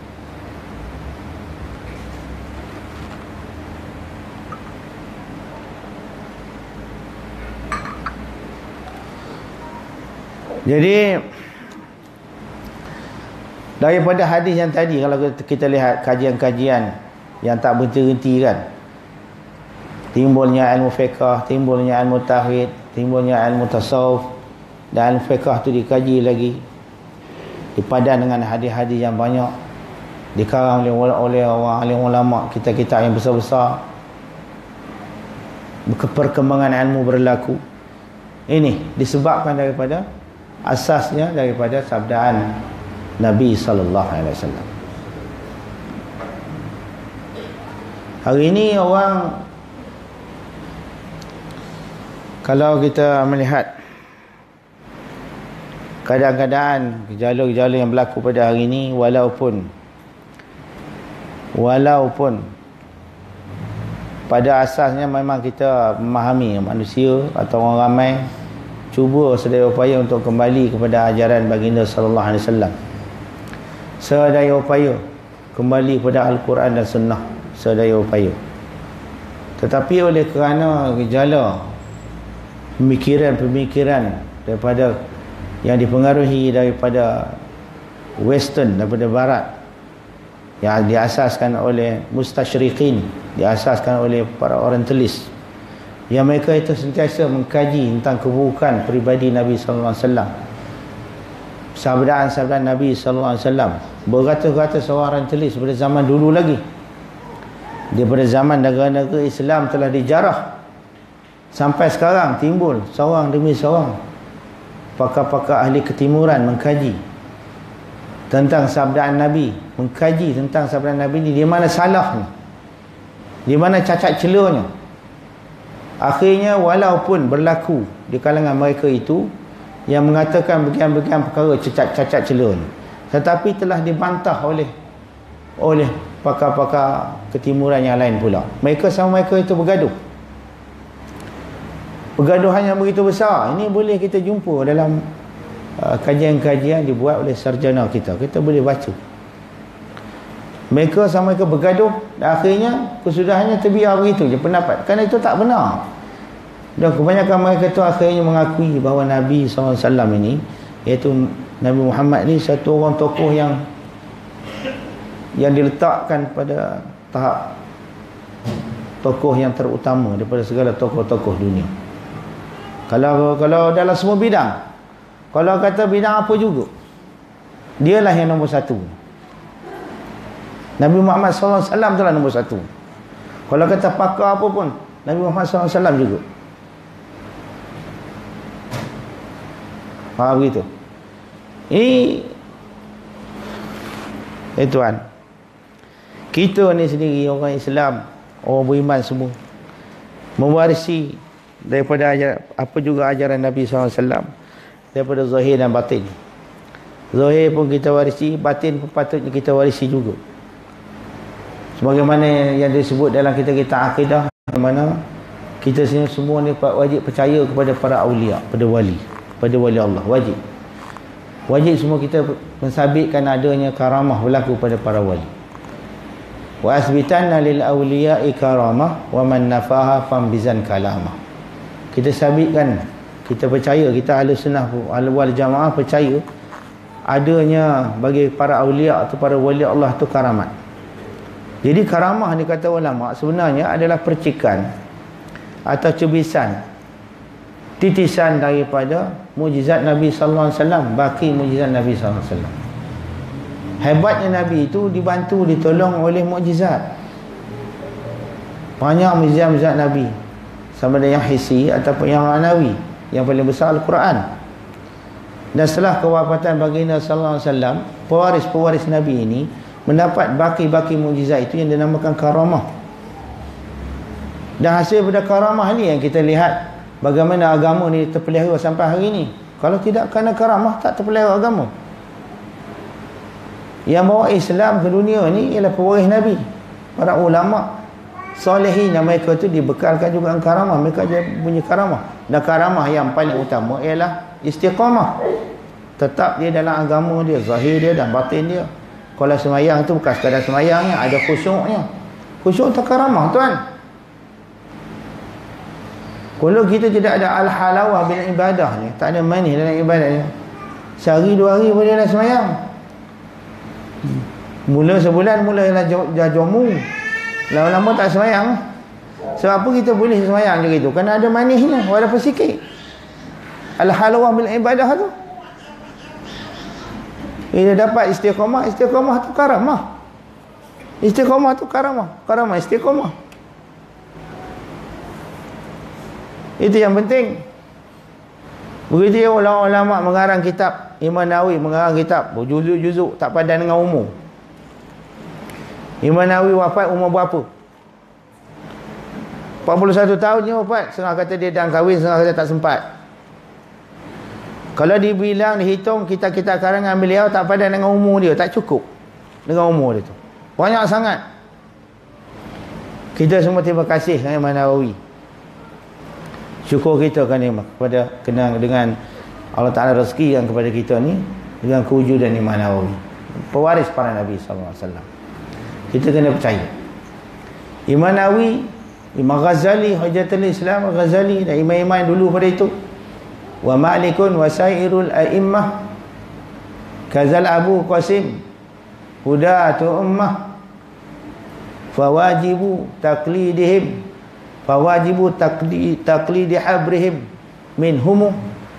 Jadi daripada hadis yang tadi, kalau kita lihat kajian-kajian yang tak berhenti-henti kan, timbulnya ilmu fiqh, timbulnya ilmu tauhid, timbulnya ilmu tasawuf, dan ilmu fiqh tu dikaji lagi, dipadan dengan hadis-hadis yang banyak, dikarang oleh oleh orang alim ulama, kita-kita yang besar-besar. Perkembangan ilmu berlaku. Ini disebabkan daripada, asasnya daripada sabdaan Nabi sallallahu alaihi wasallam. Hari ini orang, kalau kita melihat keadaan-keadaan, gejala-gejala yang berlaku pada hari ini, walaupun walaupun pada asasnya memang kita memahami manusia atau orang ramai cuba sedaya upaya untuk kembali kepada ajaran baginda sallallahu alaihi wasallam. Sedaya upaya kembali kepada Al-Quran dan Sunnah, sedaya upaya. Tetapi oleh kerana gejala pemikiran-pemikiran daripada yang dipengaruhi daripada Western, daripada Barat, yang diasaskan oleh mustasyriqin, diasaskan oleh para orientalis, yang mereka itu sentiasa mengkaji tentang keburukan peribadi Nabi sallallahu alaihi wasallam, sabdaan-sabdaan Nabi sallallahu alaihi wasallam, beratus-ratus orang orientalis pada zaman dulu lagi, daripada zaman negara-negara Islam telah dijarah sampai sekarang, timbul seorang demi seorang pakar-pakar ahli ketimuran mengkaji tentang sabdaan Nabi, mengkaji tentang sabdaan Nabi ni, di mana salahnya, di mana cacat celanya. Akhirnya walaupun berlaku di kalangan mereka itu yang mengatakan bagian-bagian perkara cacat-cacat celanya, tetapi telah dibantah oleh oleh pakar-pakar ketimuran yang lain pula. Mereka sama mereka itu bergaduh. Pergaduhan yang begitu besar ini boleh kita jumpa dalam uh, kajian-kajian dibuat oleh sarjana kita. Kita boleh baca. Mereka sama mereka bergaduh, dan akhirnya kesudahannya terbiar begitu je pendapat. Kerana itu tak benar. Dan kebanyakan mereka itu akhirnya mengakui bahawa Nabi sallallahu alaihi wasallam ini, iaitu Nabi Muhammad ni, satu orang tokoh yang yang diletakkan pada tahap tokoh yang terutama daripada segala tokoh-tokoh dunia. Kalau kalau dalam semua bidang, kalau kata bidang apa juga, dialah yang nombor satu. Nabi Muhammad sallallahu alaihi wasallam itulah nombor satu. Kalau kata pakar apa pun, Nabi Muhammad sallallahu alaihi wasallam juga. Faham begitu? Ini eh tuan, kita ni sendiri orang Islam, orang beriman semua, mewarisi daripada ajar, apa juga ajaran Nabi sallallahu alaihi wasallam, daripada zahir dan batin. Zahir pun kita warisi, batin pun patutnya kita warisi juga. Sebagaimana yang disebut dalam kitab-kitab akidah, mana kita semua ni wajib percaya kepada para awliya, pada wali, pada wali Allah, wajib. Wajib semua kita mensabitkan adanya karamah berlaku pada para wali. Wa asbitanna lil awliya'i karamah wa man nafaha fambizan kalamah. Kita sabitkan, kita percaya, kita ahli sunnah ahli wal jamaah percaya adanya bagi para awliya atau para wali Allah tu karamat. Jadi karamah ni kata ulama sebenarnya adalah percikan atau cubisan, titisan daripada mukjizat Nabi sallallahu alaihi wasallam, baki mukjizat Nabi sallallahu alaihi wasallam. Hebatnya Nabi itu dibantu, ditolong oleh mukjizat. Banyak mukjizat Nabi, sama ada yang hissi ataupun yang ma'nawi. Yang paling besar Al-Quran. Dan setelah kewafatan baginda sallallahu alaihi wasallam, pewaris-pewaris Nabi ini mendapat baki-baki mukjizat itu yang dinamakan karamah. Dan hasil pada karamah ni yang kita lihat bagaimana agama ni terpelihara sampai hari ni. Kalau tidak kerana karamah, tak terpelihara agama. Yang bawa Islam ke dunia ni ialah pewaris Nabi, para ulama solehin yang mereka tu dibekalkan juga dengan karamah. Mereka punya karamah. Dan karamah yang paling utama ialah istiqamah. Tetap dia dalam agama dia, zahir dia dan batin dia. Kalau semayang tu bukan sekadar semayangnya, ada khusyuknya. Khusyuk tu karamah tuan. Kalau kita tidak ada al-halawah bila ibadah ni, tak ada manis dalam ibadah ni, sehari dua hari boleh dah semayang. Mula sebulan mula dah jomu, lama-lama tak semayang. Sebab apa kita boleh semayang je gitu? Kerana ada manisnya walaupun sikit. Al-halawah bil ibadah tu, bila dapat istiqamah, istiqamah tu karamah. Istiqamah tu karamah, karamah istiqamah. Itu yang penting. Begitu ulama-ulama mengarang kitab, Imam Nawawi mengarang kitab berjuzuk-juzuk, tak padan dengan umur. Imam Nawawi wafat umur berapa? empat puluh satu tahun dia wafat. Setengah kata dia dah kahwin, setengah kata tak sempat. Kalau dibilang, dihitung kitab-kitab karangan beliau tak padan dengan umur dia, tak cukup dengan umur dia tu. Banyak sangat. Kita semua terima kasih dengan Imam Nawawi. Syukur kita kan kepada kena dengan Allah Ta'ala rezeki yang kepada kita ni dengan kewujudan Imam Nawawi, pewaris para Nabi sallallahu alaihi wasallam. Kita kena percaya Imam Nawawi, Imam Ghazali, Hujjatul Islam Ghazali dan imam-imam dulu pada itu, wa Malikun wa sairul a'immah kazal Abu Qasim hudatu ummah fawajibu taqlidihim fawajibu taqlid taqlidi habrihim minhum.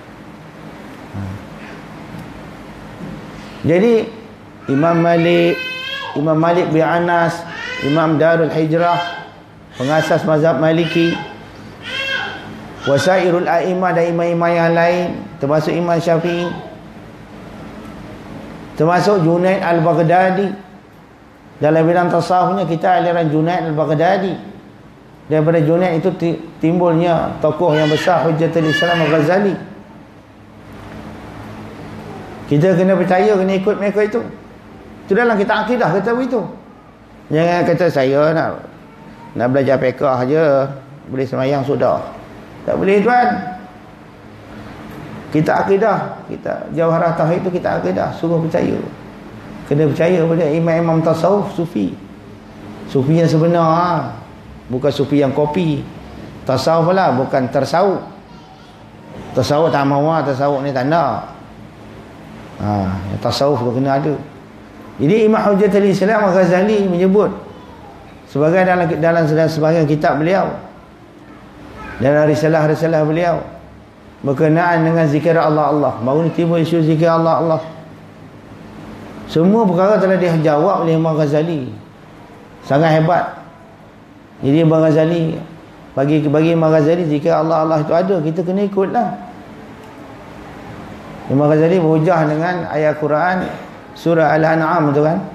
Jadi Imam Malik, Imam Malik bin Anas, Imam Darul Hijrah, pengasas mazhab Maliki, wasairul a'imah dan imam-imam yang lain, termasuk Imam Syafi'i, termasuk Junaid al-Baghdadi. Dalam bidang tasawufnya kita aliran Junaid al-Baghdadi. Daripada Junaid itu timbulnya tokoh yang besar Hujjatul Islam Al-Ghazali. Kita kena percaya, kena ikut mereka itu. Itu dalam kita akidah kita begitu. Jangan kata saya nak nak belajar fiqh je, boleh semayang sudah. Tak boleh tuan. Kita akidah, kita Jawharah Tauhid itu kita akidah, suruh percaya. Kena percaya pada imam-imam tasawuf sufi. Sufi yang sebenar, bukan sufi yang kopi. Tasawuf lah, bukan tersawuf. Tasawuf tak mahu, tasawuf ni tak nak. Ha, tasawuf tu kena ada. Jadi Imam Hujjatul Islam Al-Ghazali menyebut sebagai dalam dalam sebahagian kitab beliau, dalam risalah-risalah beliau berkenaan dengan zikir Allah Allah. Baru ni timbul isu zikir Allah Allah. Semua perkara telah dijawab oleh Imam Ghazali. Sangat hebat. Jadi Imam Ghazali, bagi bagi Imam Ghazali zikir Allah Allah itu ada, kita kena ikutlah. Imam Ghazali berhujah dengan ayat Quran surah Al-An'am tu kan.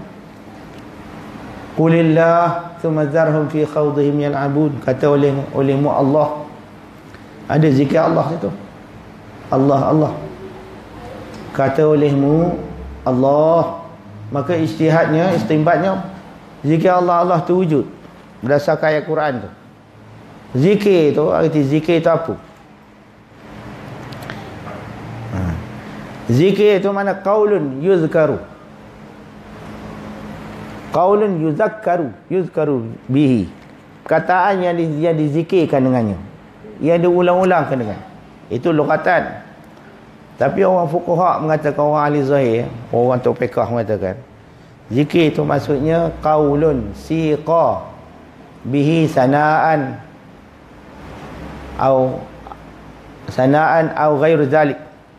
Qulillah thumma zarhum fi khawdihim yal'abun. Kata oleh olehmu Allah. Ada zikir Allah situ. Allah Allah. Kata olehmu Allah. Maka ijtihadnya, istinbatnya, zikir Allah Allah tu wujud berdasarkan ayat Quran tu. Zikir tu, arti zikir tu apa? Ha. Zikir tu mana qaulun yuzkaru. Qaulun yuzakkaru, yuzkaru bihi. Kataan yang, di, yang dizikirkan dengannya, yang diulang-ulangkan dengan. Itu lughatan. Tapi orang fuqaha mengatakan, orang ahli zahir, orang tu fiqh mengatakan, zikir itu maksudnya qaulun siqa bihi sanaan atau sanaan atau ghairu zalik.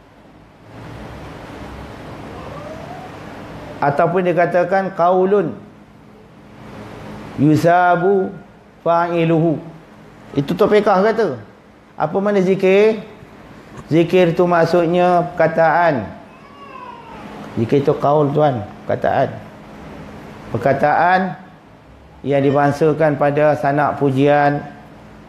Ataupun dikatakan qaulun yusabu fa'iluhu. Itu tu fiqh kata. Apa makna zikir? Zikir tu maksudnya perkataan. Zikir tu qaul tuan, perkataan. Perkataan yang dibangsakan pada sanak pujian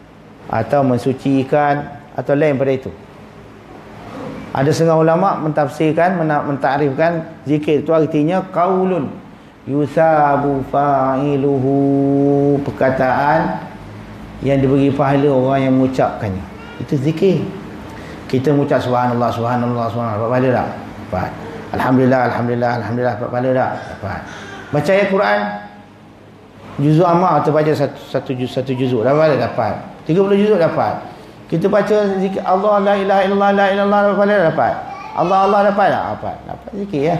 atau mensucikan atau lain pada itu. Ada setengah ulama mentafsirkan, mentakrifkan zikir itu artinya qaulun yusabu fa'iluhu, perkataan yang diberi pahala orang yang mengucapkannya. Itu zikir. Kita mengucap subhanallah, subhanallah, subhanallah, dapat pahala tak? Dapat. Alhamdulillah, alhamdulillah, alhamdulillah, dapat pahala tak? Dapat. Baca ayat Quran juzuk ammah atau baca satu satu juz satu juzuk, dapat pahala? Dapat. tiga puluh juzuk dapat. Kita baca zikir Allah la ilaha illallah la ilallah, dapat pahala? Dapat. Allah Allah dapat tak? Dapat. Dapat zikir ya.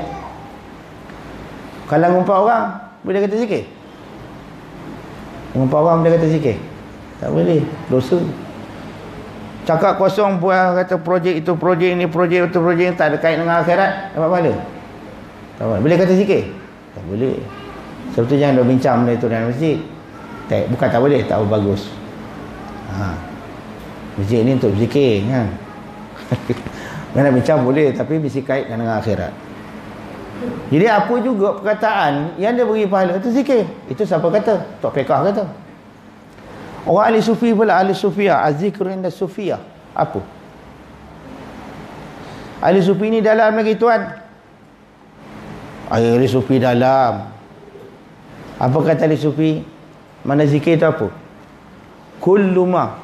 Kalau ngumpat orang boleh kata zikir? Ngumpat orang boleh kata zikir? Tak boleh, dosa. Cakap kosong buat kata projek itu projek ini projek itu projek ini tak ada kait dengan akhirat, dapat pahala? Tak boleh. Boleh kata zikir? Tak boleh. Sebab tu jangan duk bincang benda itu dalam masjid. Tak, bukan tak boleh, tak bagus. Ha. Masjid ni untuk zikir kan. Mana bincang boleh tapi mesti kait dengan akhirat. Jadi apa juga perkataan yang dia beri pahala itu zikir. Itu siapa kata? Tok Fiqah kata. Orang ahli sufi pula, ahli sufiyah, az-zikru inda sufiyah. Apa? Ahli sufi ni dalam lagi tuan. Ahli sufi dalam. Apa kata ahli sufi? Mana zikir itu apa? Kullu ma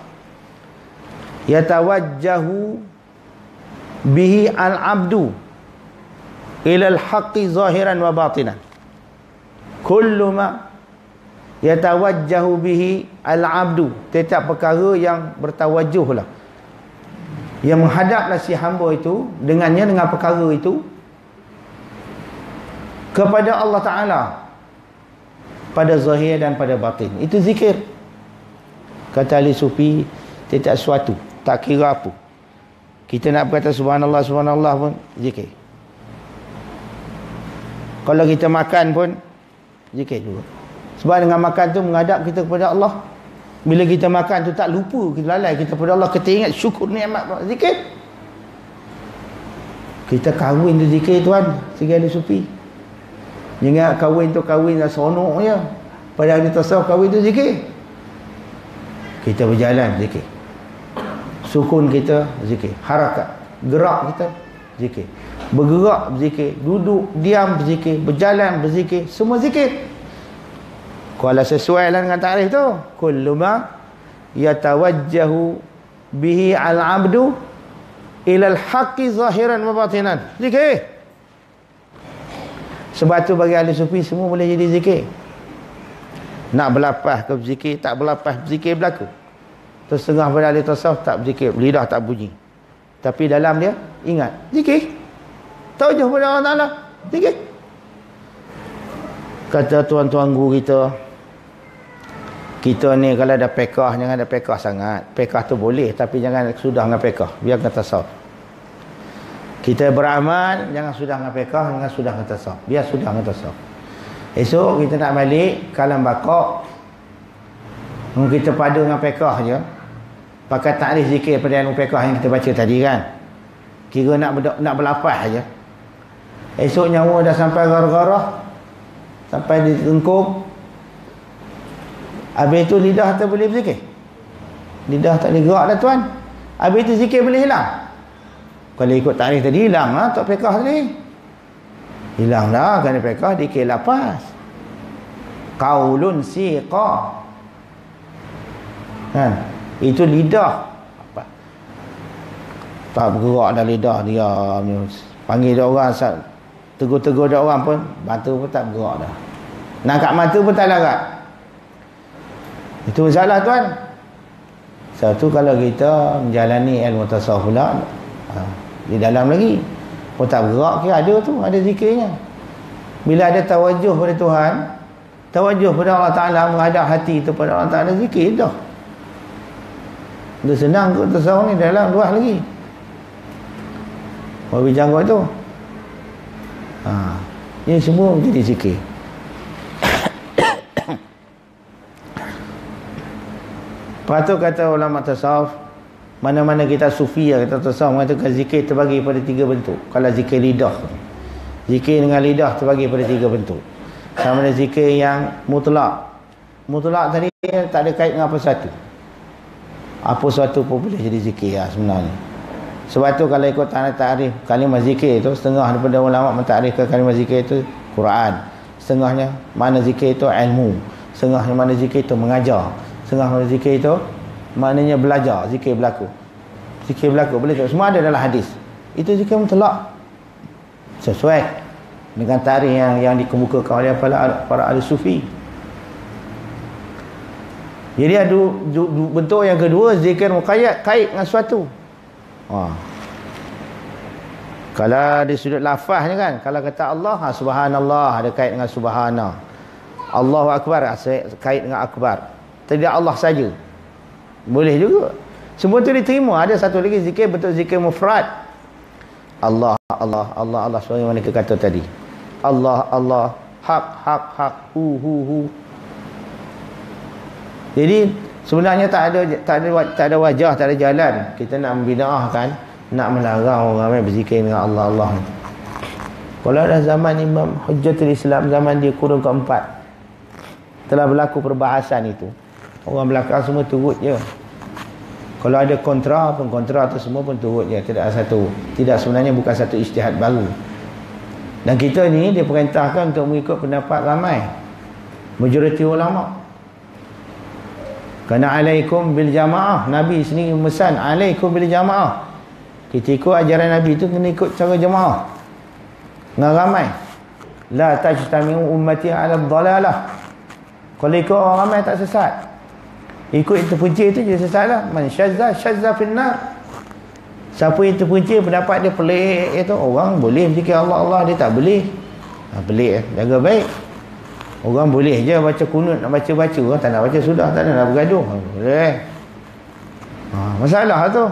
yatawajjahu bihi al-abdu ila al-haqqi zahiran wa batinan. Kullu ma yatawajjahu bihi al-abdu, setiap perkara yang bertawajuh lah, yang menghadaplah si hamba itu dengannya, dengan perkara itu kepada Allah Ta'ala pada zahir dan pada batin. Itu zikir. Kata ahli sufi, setiap sesuatu, tak kira apa, kita nak berkata subhanallah subhanallah pun zikir. Kalau kita makan pun zikir juga. Sebab dengan makan tu menghadap kita kepada Allah. Bila kita makan tu tak lupa, kita lalai kita kepada Allah, kita ingat syukur nikmat, zikir. Kita kahwin tu zikir tuan, segala sufi. Jangan kahwin tu kahwin dah seronok je. Pada hari tasawuf kahwin tu zikir. Kita berjalan zikir. Sukun kita zikir. Harakat, gerak kita zikir. Bergerak berzikir, duduk, diam berzikir, berjalan berzikir, semua zikir. Kalau sesuai lah dengan takrif tu, kullu ma yatawajjahu bihi al-abdu ila al-haqqi zahiran wa batinan. Zikir. Sebab tu bagi ahli sufi semua boleh jadi zikir. Nak berlapaz ke berzikir, tak berlapaz berzikir berlaku. Tersetengah pada ahli tasawuf tak berzikir, lidah tak bunyi, tapi dalam dia ingat zikir. Tawajuh pada Allah Ta'ala, zikir. Kata tuan-tuan guru kita, kita ni kalau ada pekah, jangan ada pekah sangat. Pekah tu boleh, tapi jangan sudah dengan pekah, biar kata tasawuf. Kita beramal, jangan sudah dengan pekah, jangan sudah dengan tasawuf, biar sudah dengan tasawuf. Esok kita nak balik kalam bakok, kita padu dengan pekah je, pakai takrif zikir pada ilmu pekah yang kita baca tadi kan, kira nak nak berlapaz aja. Esok nyawa dah sampai garah-garah, sampai di tengkuk, habis itu lidah tak boleh berzikir, lidah tak boleh gerak dah tuan. Habis itu zikir boleh hilang. Kalau ikut tarikh tadi hilang lah, tak pekah tadi hilang lah, kerana pekah dikir lapas, qaulun siqa kan, itu lidah apa, tak bergerak dah lidah dia. Panggil dia orang, tegur-tegur dia orang pun mata pun tak bergerak dah, nangkap mata pun tak larat. Itu masalah tuan. Satu, kalau kita menjalani ilmu tasawuf pula, ha, di dalam lagi pun tak bergerak, kira ada tu, ada zikirnya. Bila ada tawajuh pada Tuhan, tawajuh pada Allah Ta'ala, menghadap hati itu pada Allah Ta'ala, zikir dah. Dia senang ke tasawuf ni, dalam luas lagi babi janggut tu. Ha, ini semua menjadi zikir. Lepas tu kata ulama tasawuf, mana-mana kita sufi ya, kita tasawuf mengatakan zikir terbagi pada tiga bentuk. Kalau zikir lidah, zikir dengan lidah terbagi pada tiga bentuk. Sama ada zikir yang mutlak. Mutlak tadi tak ada kait dengan apa satu. apa suatu pun boleh jadi zikir lah sebenarnya. Sebab tu kalau ikut takrif kalimah zikir itu, setengah daripada ulama mentakrifkan kalimah zikir itu Quran, setengahnya mana zikir itu ilmu, setengahnya mana zikir itu mengajar, setengah mana zikir itu maknanya belajar, zikir berlaku. Zikir berlaku boleh tak? Semua ada dalam hadis. Itu zikir mutlak sesuai dengan tarikh yang yang dikemukakan oleh para para ahli sufi. Jadi ada bentuk yang kedua, zikir muqayyad, kait dengan sesuatu. Ha. Kalau di sudut lafaznya kan, kalau kata Allah, ha, subhanallah, ada kait dengan subhana. Allahu akbar, kait dengan akbar. Tidak Allah saja, boleh juga. Semua tu diterima. Ada satu lagi zikir bentuk zikir mufrad. Allah, Allah, Allah, Allah, sebagaimana kita kata tadi. Allah, Allah, hak, hak, hak, hu, hu, hu. Jadi sebenarnya tak ada tak ada tak ada wajah, tak ada jalan kita nak membida'ahkan, nak melarang orang ramai berzikir dengan Allah Allah. Kalau dah zaman Imam Hujjatul Islam, zaman dia kurun keempat, telah berlaku perbahasan itu, orang belakang semua turut je. Kalau ada kontra pun, kontra tu semua pun turut je. Tidak satu, tidak, sebenarnya bukan satu ijtihad baru. Dan kita ni diperintahkan untuk mengikut pendapat ramai, majoriti ulama. Kerana alaikum bil jamaah, Nabi sendiri memesan alaikum bil jamaah. Kita ikut ajaran Nabi itu kena ikut cara jemaah dengan ramai. La tajtami'u ummati 'ala dhalalah. Kalau ikut orang ramai tak sesat, ikut yang terpuji itu je sesatlah. Man syazza syazza finnar. Siapa yang terpuji pendapat dia pelik itu, orang boleh berzikir Allah Allah, dia tak boleh. Ha, pelik, jaga baik. Orang boleh je baca kunut, nak baca-baca, orang tak nak baca sudah, tak nak bergaduh. Boleh. Ha, masalah tu.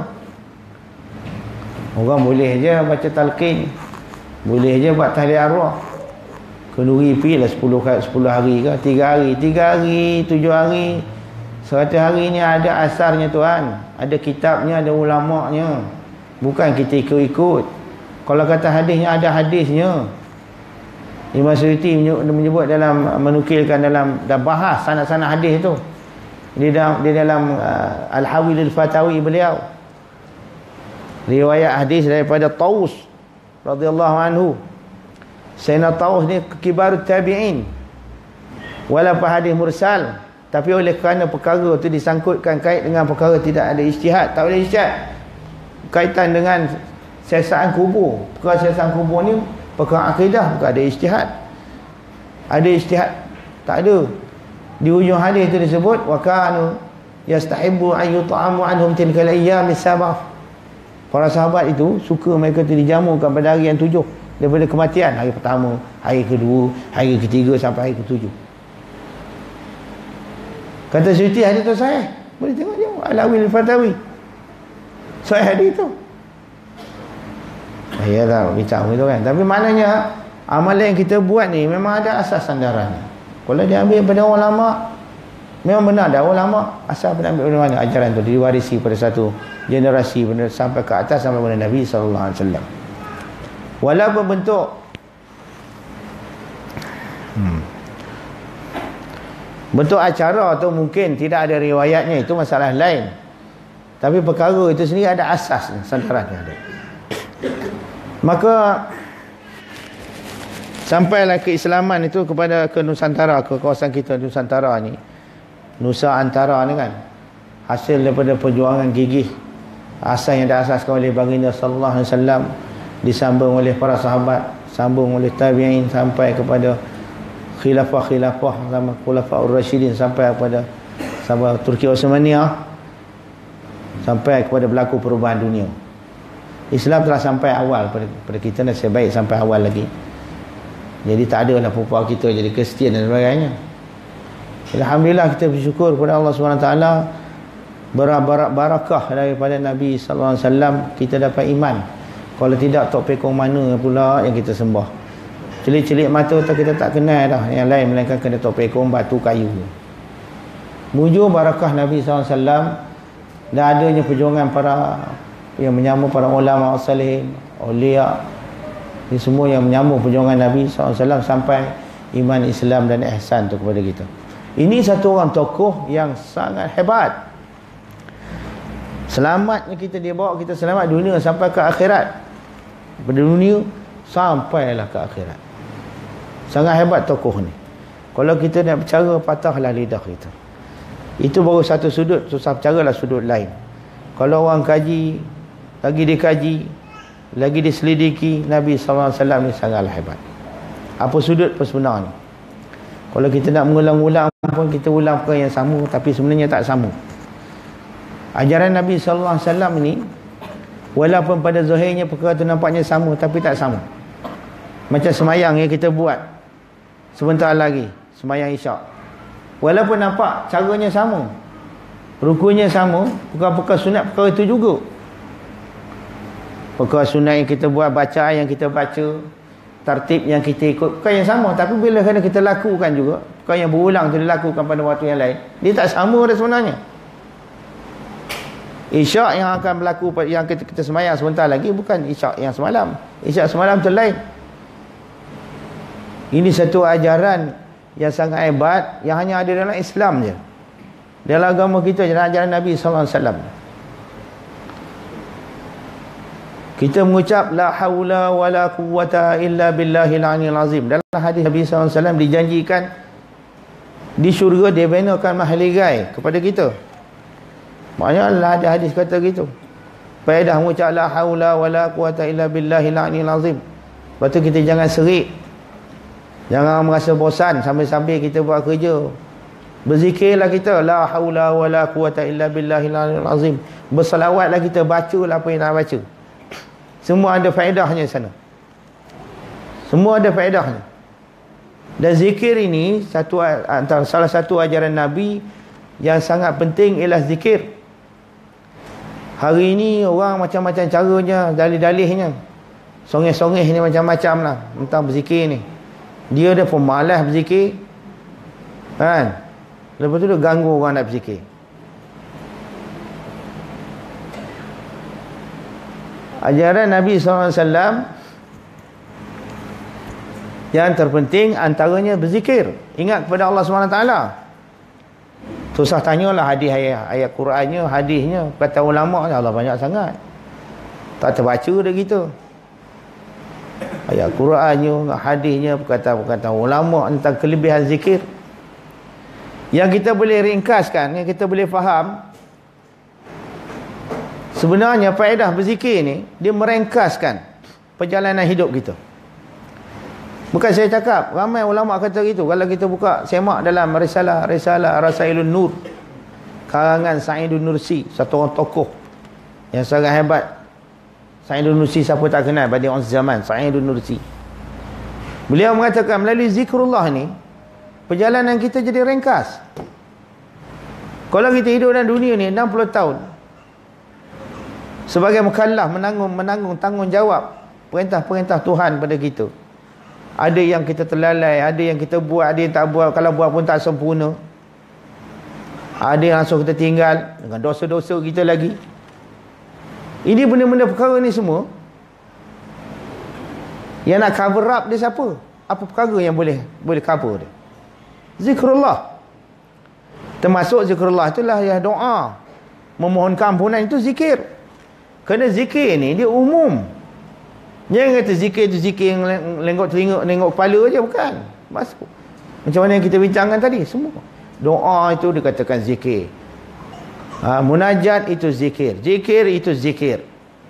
Orang boleh je baca talqin, boleh je buat tahlil arwah. Kenduri pi lah sepuluh hari ke, tiga hari, tiga hari, tujuh hari, seratus hari ni ada asarnya tuan, ada kitabnya, ada ulama'nya. Bukan kita ikut-ikut. Kalau kata hadisnya, ada hadisnya. Imam Suyuti menyebut dalam, menukilkan dalam, dah bahas sanad-sanad hadis itu di dalam, di dalam uh, Al-Hawilul Fatawi beliau, riwayat hadis daripada Taus radhiyallahu anhu. Sayyidina Taus ni kibarut tabi'in, walaupun hadis mursal, tapi oleh kerana perkara itu disangkutkan kait dengan perkara tidak ada ijtihad, tak boleh ijtihad, kaitan dengan siasaan kubur. Perkara siasaan kubur ni perkara akidah, bukan ada ijtihad. Ada ijtihad? Tak ada. Di hujung hadis itu disebut wa kanu yastahibbu an yut'amu anhum tilkal ayyam as-sab'ah. Para sahabat itu suka mereka itu dijamukan pada hari yang tujuh daripada kematian, hari pertama, hari kedua, hari ketiga sampai hari ketujuh. Kata Suyuti, hadis itu sahih. Boleh tengok je Al-Hawil Fatawi. Sahih hadis itu. Ya tak bincang itu kan. Tapi maknanya amalan yang kita buat ni memang ada asas sandaran. Kalau dia ambil pada ulama, memang benar dah ulama asal pada ambil dari mana ajaran tu diwarisi pada satu generasi sampai ke atas, sampai pada Nabi sallallahu alaihi wasallam. Walaupun bentuk hmm, bentuk acara tu mungkin tidak ada riwayatnya, itu masalah lain. Tapi perkara itu sendiri ada asas sandarannya ada. Maka sampailah keislaman itu kepada ke Nusantara, ke kawasan kita Nusantara ni. Nusa Antara ni kan hasil daripada perjuangan gigih, asas yang diasaskan oleh baginda sallallahu alaihi wasallam, disambung oleh para sahabat, sambung oleh tabi'in sampai kepada khilafah-khilafah sama khulafaur rasyidin, sampai kepada sampai Turki Osmania, sampai kepada berlaku perubahan dunia. Islam telah sampai awal pada, pada kita, nasib baik sampai awal lagi. Jadi tak ada lah pupa kita jadi Kristian dan sebagainya. Alhamdulillah, kita bersyukur kepada Allah subhanahu wa taala, barakah daripada Nabi sallallahu alaihi wasallam kita dapat iman. Kalau tidak, tok pekong mana pula yang kita sembah. Celik-celik mata tu kita tak kenal dah yang lain melainkan kena tok pekong, batu, kayu. Mujur barakah Nabi sallallahu alaihi wasallam dan adanya perjuangan para yang menyambung para ulama salihin, aulia, ini semua yang menyambung perjuangan Nabi sallallahu alaihi wasallam sampai iman Islam dan ihsan tu kepada kita. Ini satu orang tokoh yang sangat hebat. Selamatnya kita, dia bawa kita selamat dunia sampai ke akhirat. Pada dunia sampailah ke akhirat. Sangat hebat tokoh ni. Kalau kita nak bercara, patahlah lidah kita. Itu baru satu sudut. Susah bercaralah sudut lain. Kalau orang kaji, lagi dikaji, lagi diselidiki, Nabi sallallahu alaihi wasallam ni sangatlah hebat. Apa sudut pun sebenarnya. Kalau kita nak mengulang-ulang pun, kita ulang perkara yang sama, tapi sebenarnya tak sama. Ajaran Nabi sallallahu alaihi wasallam ni, walaupun pada zahirnya perkara tu nampaknya sama, tapi tak sama. Macam semayang yang kita buat sebentar lagi, semayang isyak. Walaupun nampak caranya sama, rukunya sama, perkara-perkara sunat perkara itu juga. Perkara sunat yang kita buat, bacaan yang kita baca, tertib yang kita ikut, perkara yang sama. Tapi bila kena kita lakukan juga, perkara yang berulang tu dilakukan pada waktu yang lain, dia tak sama dah sebenarnya. Isyak yang akan berlaku, yang kita, kita semayang sebentar lagi, bukan isyak yang semalam. Isyak semalam tu lain. Ini satu ajaran yang sangat hebat, yang hanya ada dalam Islam je, dalam agama kita, dalam ajaran Nabi sallallahu alaihi wasallam. Kita mengucap la haula wala quwwata illa billahil aliyil azim. Dalam hadis Nabi sallallahu alaihi wasallam dijanjikan di syurga dia benakan mahligai kepada kita. Maknanya Allah ada hadis kata gitu. Faedah mengucap la haula wala quwwata illa billahil aliyil azim. Lepas tu kita jangan serik, jangan merasa bosan sambil-sambil kita buat kerja. Berzikirlah kita, la haula wala quwwata illa billahil aliyil azim. Berselawatlah kita, bacalah apa yang nak baca. Semua ada faedahnya sana. Semua ada faedahnya. Dan zikir ini satu antara salah satu ajaran Nabi yang sangat penting ialah zikir. Hari ini orang macam-macam caranya, dalih-dalihnya. Songeh-songeh ni macam-macam lah tentang berzikir ni. Dia dah pun malas berzikir, kan? Lepas tu dia ganggu orang nak berzikir. Ajaran Nabi sallallahu alaihi wasallam yang terpenting antaranya berzikir, ingat kepada Allah subhanahu wa taala. Susah tanyalah hadis ayat, ayat Qurannya, hadisnya, kata ulama Allah banyak sangat, tak terbaca dah kita. Ayat Qurannya, hadisnya, perkataan-perkataan ulama tentang kelebihan zikir. Yang kita boleh ringkaskan, yang kita boleh faham, sebenarnya faedah berzikir ni, dia merengkaskan perjalanan hidup kita. Bukan saya cakap, ramai ulama kata gitu. Kalau kita buka semak dalam risalah risalah Rasailun Nur karangan Sa'idun Nursi, satu orang tokoh yang sangat hebat. Sa'idun Nursi siapa tak kenal pada orang zaman, Sa'idun Nursi. Beliau mengatakan melalui zikrullah ni perjalanan kita jadi ringkas. Kalau kita hidup dalam dunia ni enam puluh tahun sebagai mukallaf, menanggung menanggung tanggungjawab perintah-perintah Tuhan pada kita. Ada yang kita terlalai, ada yang kita buat, ada yang tak buat. Kalau buat pun tak sempurna. Ada yang langsung kita tinggal dengan dosa-dosa kita lagi. Ini benda-benda perkara ni semua yang nak cover up dia siapa? Apa perkara yang boleh boleh cover dia? Zikrullah. Termasuk zikrullah itulah ya doa, memohonkan ampunan, itu zikir. Kerana zikir ni dia umum. Jangan kata zikir itu zikir yang lenggok telinga, lenggok kepala aja, bukan. Masuk. Macam mana yang kita bincangkan tadi, semua. Doa itu dikatakan zikir. Ha, munajat itu zikir. Zikir itu zikir.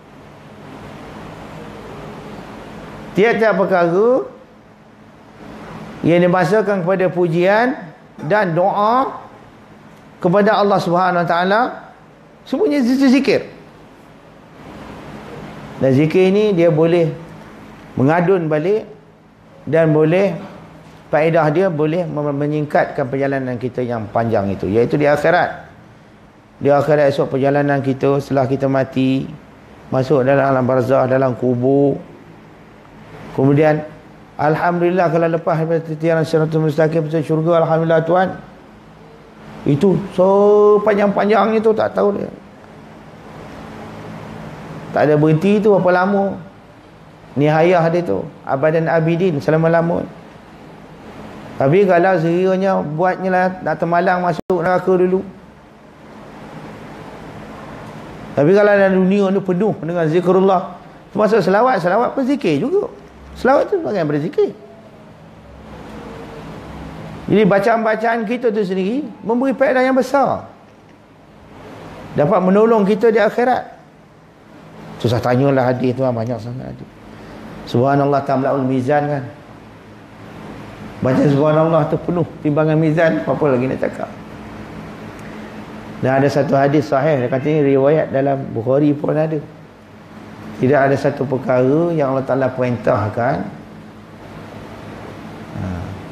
Tiap-tiap perkara yang dibahasakan kepada pujian dan doa kepada Allah Subhanahu Wa Taala, semuanya itu zikir. Dan zikir ini dia boleh mengadun balik dan boleh, faedah dia boleh menyingkatkan perjalanan kita yang panjang itu, iaitu di akhirat. Di akhirat esok perjalanan kita setelah kita mati, masuk dalam alam barzah, dalam kubur. Kemudian alhamdulillah kalau lepas daripada titiran siratul mustaqim ke syurga, alhamdulillah Tuhan. Itu sepanjang-panjangnya tu tak tahu dia. Tak ada berhenti tu berapa lama. Nihayah dia tu abadan abidin, selama-lama. Tapi kalau sekiranya buatnya lah nak termalang masuk neraka dulu, Tapi kalau dalam dunia ni penuh dengan zikrullah, termasuk selawat, selawat pun zikir juga. Selawat tu bagian berzikir. Jadi bacaan-bacaan kita tu sendiri memberi faedah yang besar, dapat menolong kita di akhirat. Susah tanyalah hadis tu, banyak sangat hadis. Subhanallah tamla'ul mizan kan. Baca subhanallah tu penuh timbangan mizan, apa lagi nak cakap. Dan ada satu hadis sahih, dia katanya riwayat dalam Bukhari pun ada. Tidak ada satu perkara yang Allah Ta'ala perintahkan ha,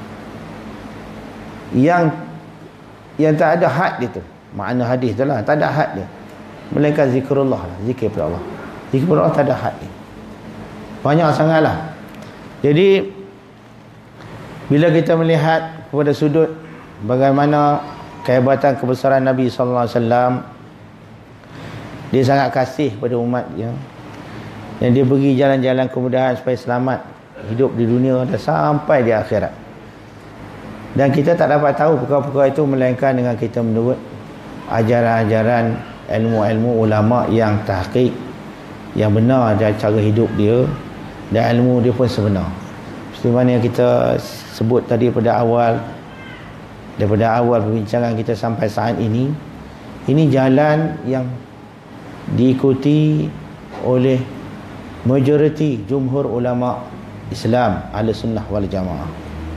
yang yang tak ada had dia tu. Makna hadis tu lah, tak ada had dia, melainkan zikrullah lah, zikir kepada Allah. Zikir kepada Allah tak ada had dia. Banyak sangatlah. Jadi bila kita melihat kepada sudut bagaimana kehebatan kebesaran Nabi sallallahu alaihi wasallam, dia sangat kasih pada umat dia, dan dia beri jalan-jalan kemudahan supaya selamat hidup di dunia dan sampai di akhirat. Dan kita tak dapat tahu perkara-perkara itu melainkan dengan kita menurut ajaran-ajaran ilmu-ilmu ulama yang tahqiq, yang benar dari cara hidup dia, dan ilmu dia pun sebenar. Seperti mana yang kita sebut tadi pada awal, daripada awal perbincangan kita sampai saat ini, ini jalan yang diikuti oleh majoriti jumhur ulama Islam Ahlussunnah wal Jamaah.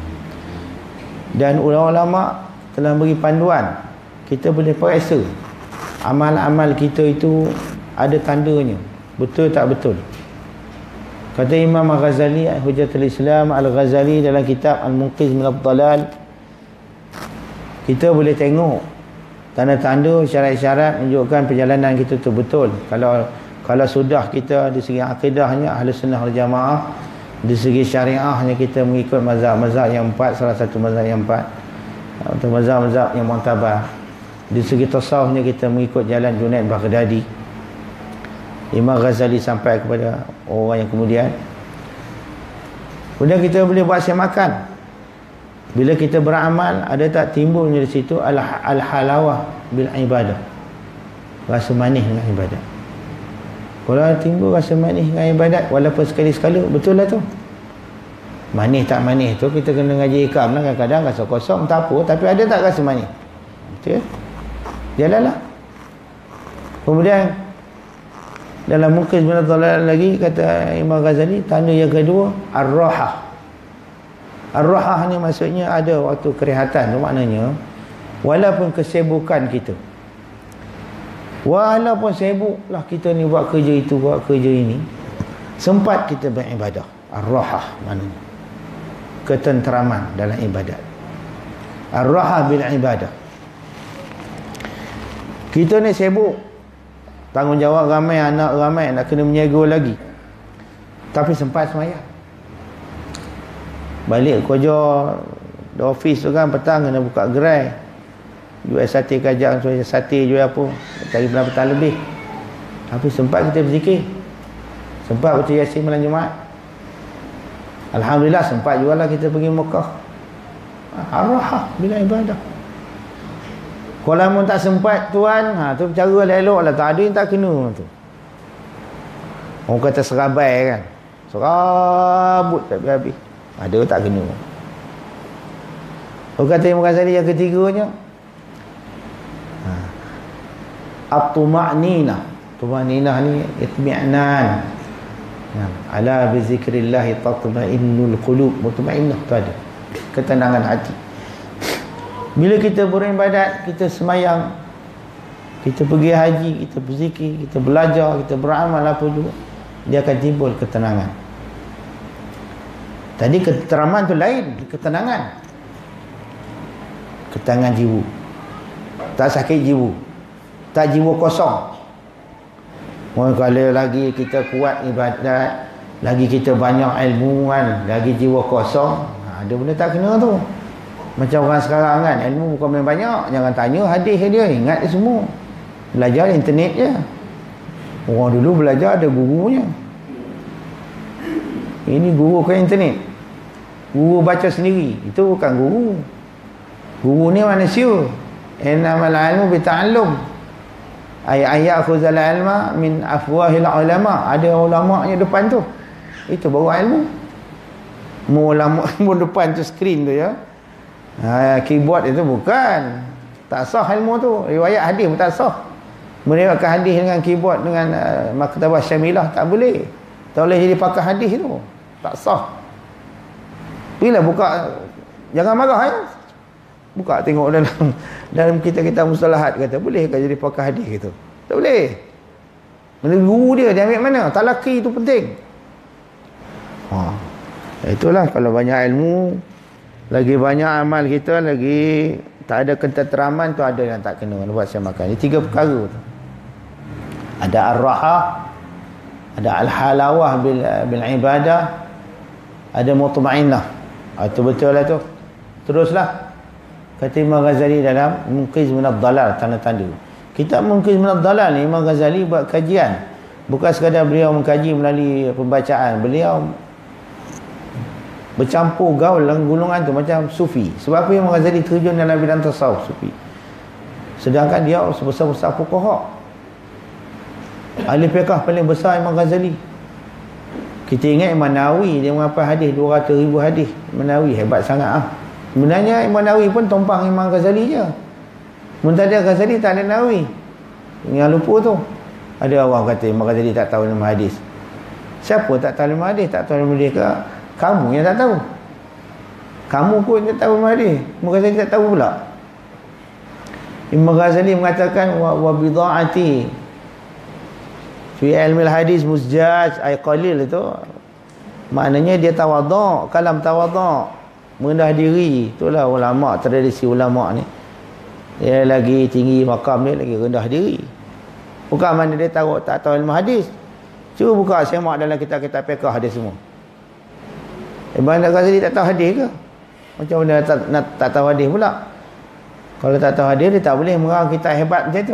Dan ulama-ulama telah beri panduan, kita boleh periksa amal-amal kita itu ada tandanya, betul tak betul. Kata Imam Al-Ghazali, Hujjatul Islam Al-Ghazali dalam kitab Al-Munqiz min Ad-Dhalal, kita boleh tengok tanda-tanda, syarat-syarat menunjukkan perjalanan kita tu betul. Kalau kalau sudah kita di segi akidahnya Ahlussunnah wal Jamaah, di segi syariahnya kita mengikut mazhab-mazhab yang empat, salah satu mazhab yang empat atau mazhab-mazhab yang mu'tabar. Di segi tasawufnya kita mengikut jalan Junaid Baghdadi. Imam Ghazali sampai kepada orang yang kemudian. Kemudian kita boleh buat semakan. Bila kita beramal, ada tak timbulnya di situ al-halawah bil ibadah, rasa manis dengan ibadat. Kalau timbul rasa manis dengan ibadat, walaupun sekali-sekala, betul lah tu. Manis tak manis tu kita kena ngaji ikam lah. Kadang-kadang rasa kosong tak apa, tapi ada tak rasa manis? Betul? Jalanlah. Kemudian dalam Munqiz min Ad-Dhalal lagi kata Imam Ghazali, tanda yang kedua ar-rahah. Ar-rahah ni maksudnya ada waktu kerehatan tu, maknanya walaupun kesibukan kita, walaupun sibuklah kita ni buat kerja itu, buat kerja ini, sempat kita beribadah. Ar-rahah maknanya ketenteraman dalam ibadat. Ar-rahah bil ibadah. Kita ni sibuk, tanggungjawab ramai, anak ramai, nak kena menjaga lagi, tapi sempat semayang. Balik kerja di office tu kan, petang kena buka gerai, jual sate kajang, jual sate, jual apa, cari petang lebih. Tapi sempat kita berzikir, sempat baca Yasin malam Jumaat. Alhamdulillah sempat juga lah kita pergi Mekah. Ar-rahah bila ibadah. Kalau pun tak sempat tuan, ha, tu cara elok lah, tak ada yang tak kena tu. Orang kata serabai kan, serabut tak habis-habis, ada tak kena. Orang kata Imam Ghazali yang ketiganya, ha, at-tuma'ninah. Tuma'ninah ni itmi'nan, ya, ala bi zikrillah tatma'innul qulub. Mutma'innah tu ada ketenangan hati. Bila kita beribadat, kita semayang, kita pergi haji, kita berzikir, kita belajar, kita beramal apa juga, dia akan timbul ketenangan. Tadi ketenteraman tu lain, ketenangan. Ketenangan jiwa, tak sakit jiwa, tak jiwa kosong. Oh, kalau lagi kita kuat ibadat, lagi kita banyak ilmu kan, lagi jiwa kosong, ha, ada benda tak kena tu. Macam orang sekarang kan, ilmu bukan main banyak, jangan tanya hadis dia, ingat dia semua. Belajar internet je. Orang dulu belajar ada gurunya. Ini guru ke internet, guru baca sendiri, itu bukan guru. Guru ni manusia. Innamal ilmu bita'allum. ayat khuzal ilma min afwahil ulama, ada ulama'nya depan tu, itu baru ilmu. Mu ulama mu depan tu skrin tu ya, ha, keyboard itu bukan, tak sah ilmu tu. Riwayat hadis pun tak sah. Meriwayatkan hadis dengan keyboard, dengan uh, maktabah syamilah, tak boleh, tak boleh jadi pakar hadis tu, tak sah. Bila buka, jangan marah ya, buka tengok dalam dalam kitab-kitab mustalahat, kata boleh ke jadi pakar hadis gitu, tak boleh. Mana guru dia, dia ambil mana? Talaki itu penting. Ha, itulah, kalau banyak ilmu, lagi banyak amal kita, lagi tak ada ketenteraman tu, ada yang tak kena buat saya makan. Ini tiga perkara tu. Ada ar-rahah, ada al-halawah bil, bil ibadah, ada mutmainnah. Itu betul lah tu. Teruslah kata Imam Ghazali dalam Munqiz minad dalal, tanda-tanda. Kitab Munqiz minad dalal ni Imam Ghazali buat kajian. Bukan sekadar beliau mengkaji melalui pembacaan, beliau bercampur gaul dalam golongan tu macam sufi. Sebab apa Imam Ghazali terjun dalam bidang tasawuf sufi, sedangkan dia sebesar-besar fuqaha. Ahli fiqh paling besar Imam Ghazali. Kita ingat Imam Nawawi, dia menghafal hadis dua ratus ribu hadis. Imam Nawawi hebat sangat ah. Sebenarnya Imam Nawawi pun tumpang Imam Ghazali je. Mun tak ada Ghazali, tak ada Nawawi. Yang lupa tu. Ada orang kata Imam Ghazali tak tahu ilmu hadis. Siapa tak tahu ilmu hadis? Tak tahu ilmu hadis ke? Kamu yang tak tahu. Kamu pun tak tahu ilmu hadis. Imam Ghazali tak tahu pula. Imam Ghazali mengatakan wa, wa bida'ati fi ilmi hadis musjaj ay qalil, itu maknanya dia tawaduk, kalam tawaduk, merendah diri. Itulah ulama, tradisi ulama ni, dia lagi tinggi makam dia, lagi rendah diri. Bukan mana dia tahu tak tahu ilmu hadis. Cuba buka semak dalam kitab-kitab fiqh hadis semua. Ibn Ghazali tak tahu hadis ke? Macam mana tak, nak, tak tahu hadis pula? Kalau tak tahu hadis, dia tak boleh mengarang kitab hebat macam tu.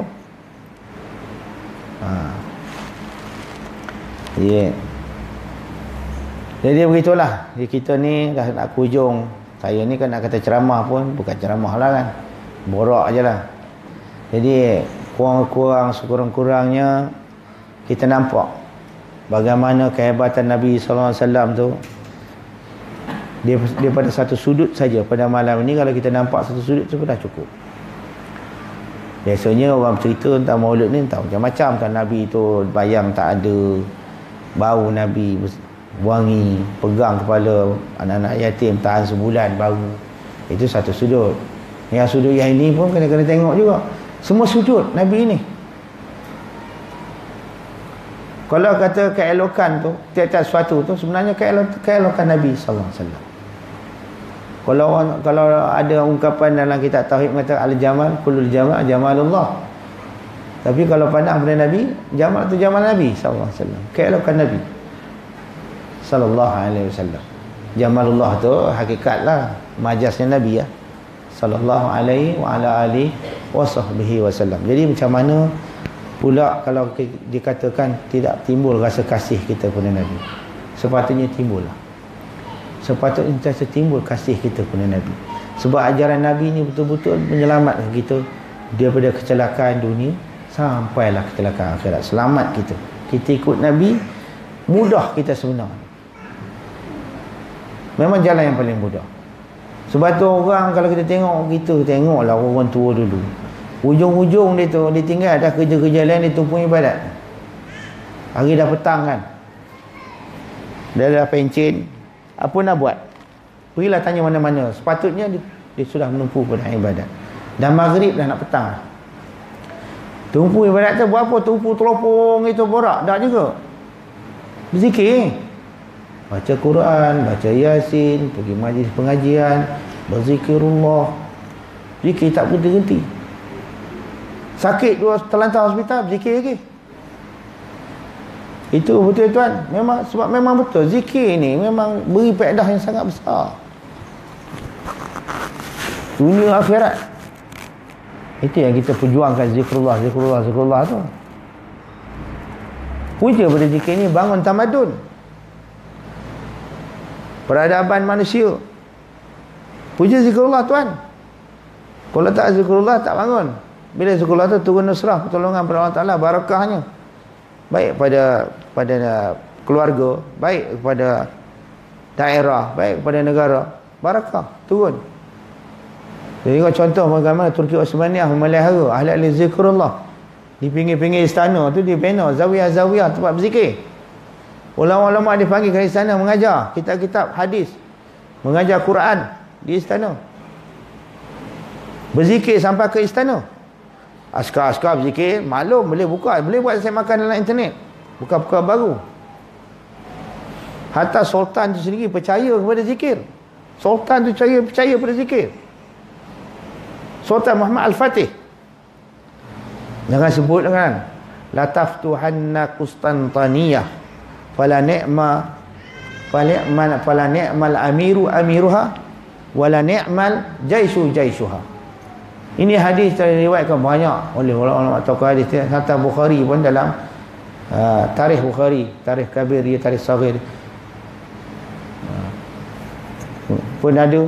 Ha. Ya. Yeah. Jadi begitulah. Jadi kita ni dah nak hujung. Saya ni kan nak kata ceramah pun bukan ceramah lah kan, borak je lah. Jadi kurang-kurang sekurang-kurangnya kita nampak bagaimana kehebatan Nabi sallallahu alaihi wasallam tu. Dia, dia pada satu sudut saja pada malam ini, kalau kita nampak satu sudut tu dah cukup. Biasanya orang cerita tentang maulid ni tahu macam-macam kan. Nabi tu bayang tak ada, bau Nabi wangi, pegang kepala anak-anak yatim tahan sebulan bau. Itu satu sudut. Yang sudut yang ini pun kena-kena tengok juga. Semua sudut Nabi ni. Kalau kata keelokan tu, tiap-tiap sesuatu tu sebenarnya keelokan, keelokan Nabi sallallahu alaihi wasallam. Kalau kalau ada ungkapan dalam kitab tauhid mengatakan al-jamal kullul jamal jamalullah. Tapi kalau pandang pada Nabi, jamal tu jamal Nabi sallallahu alaihi wasallam. Keelokan Nabi sallallahu alaihi wasallam. Jamalullah tu hakikatlah majasnya Nabi ya. Sallallahu alaihi wa ala alihi wasahbihi wasallam. Jadi macam mana pula kalau dikatakan tidak timbul rasa kasih kita kepada Nabi? Sepatutnya timbul lah. Sepatutnya timbul kasih kita kepada Nabi. Sebab ajaran Nabi ni betul-betul menyelamatkan kita daripada kecelakaan dunia sampailah kecelakaan akhirat. Selamat kita. Kita ikut Nabi, mudah kita sebenarnya. Memang jalan yang paling mudah. Sebab tu orang kalau kita tengok, kita tengoklah orang tua dulu. Ujung-ujung dia tu, dia tinggal dah kerja-kerja lain, dia tumpu ibadat. Hari dah petang kan, dia dah pencin, apa nak buat? Pergilah tanya mana-mana. Sepatutnya dia, dia sudah menumpu pada ibadat. Dah maghrib dah nak petang. Tumpu ibadat tu buat apa? Tumpu teropong itu borak. Tak juga. Berzikir. Baca Quran, baca Yasin, pergi majlis pengajian, berzikirullah. Zikir tak berhenti-henti. Sakit dua terlantar hospital, berzikir lagi. Itu betul tuan. Memang sebab memang betul zikir ni memang beri faedah yang sangat besar. Dunia akhirat. Itu yang kita perjuangkan, zikrullah, zikrullah, zikrullah tu. Puja pada zikir ni bangun tamadun. Peradaban manusia. Puja zikrullah tuan. Kalau tak zikrullah tak bangun. Bila Zikrullah tu turun nusrah, pertolongan pada Allah Ta'ala, barakahnya. Baik pada pada keluarga, baik kepada daerah, baik kepada negara. Barakah, turun. Jadi kalau contoh bagaimana Turki Osmaniyah memelihara ahli-ahli zikrullah. Di pinggir-pinggir istana tu dia bina zawiyah-zawiyah tempat berzikir. Ulama-ulama dipanggil ke istana mengajar kitab-kitab hadis, mengajar Quran di istana. Berzikir sampai ke istana. Askar-askar berzikir, maklum boleh buka, boleh buat saya makan dalam internet. Buka-buka baru. Hatta sultan tu sendiri percaya kepada zikir. Sultan tu percaya percaya pada zikir. Sultan Muhammad Al-Fatih. Jangan sebut kan. La taftuhanna Qustantaniyah fala ni'ma fala ni'mal fala ni'mal amiru amiruha wala ni'mal jaishu jaishuha. Ini hadis diriwayatkan banyak oleh ulama-ulama tokoh hadis. Hatta Bukhari pun dalam uh, tarikh Bukhari, tarikh kabir, tarikh saghir uh, pun ada.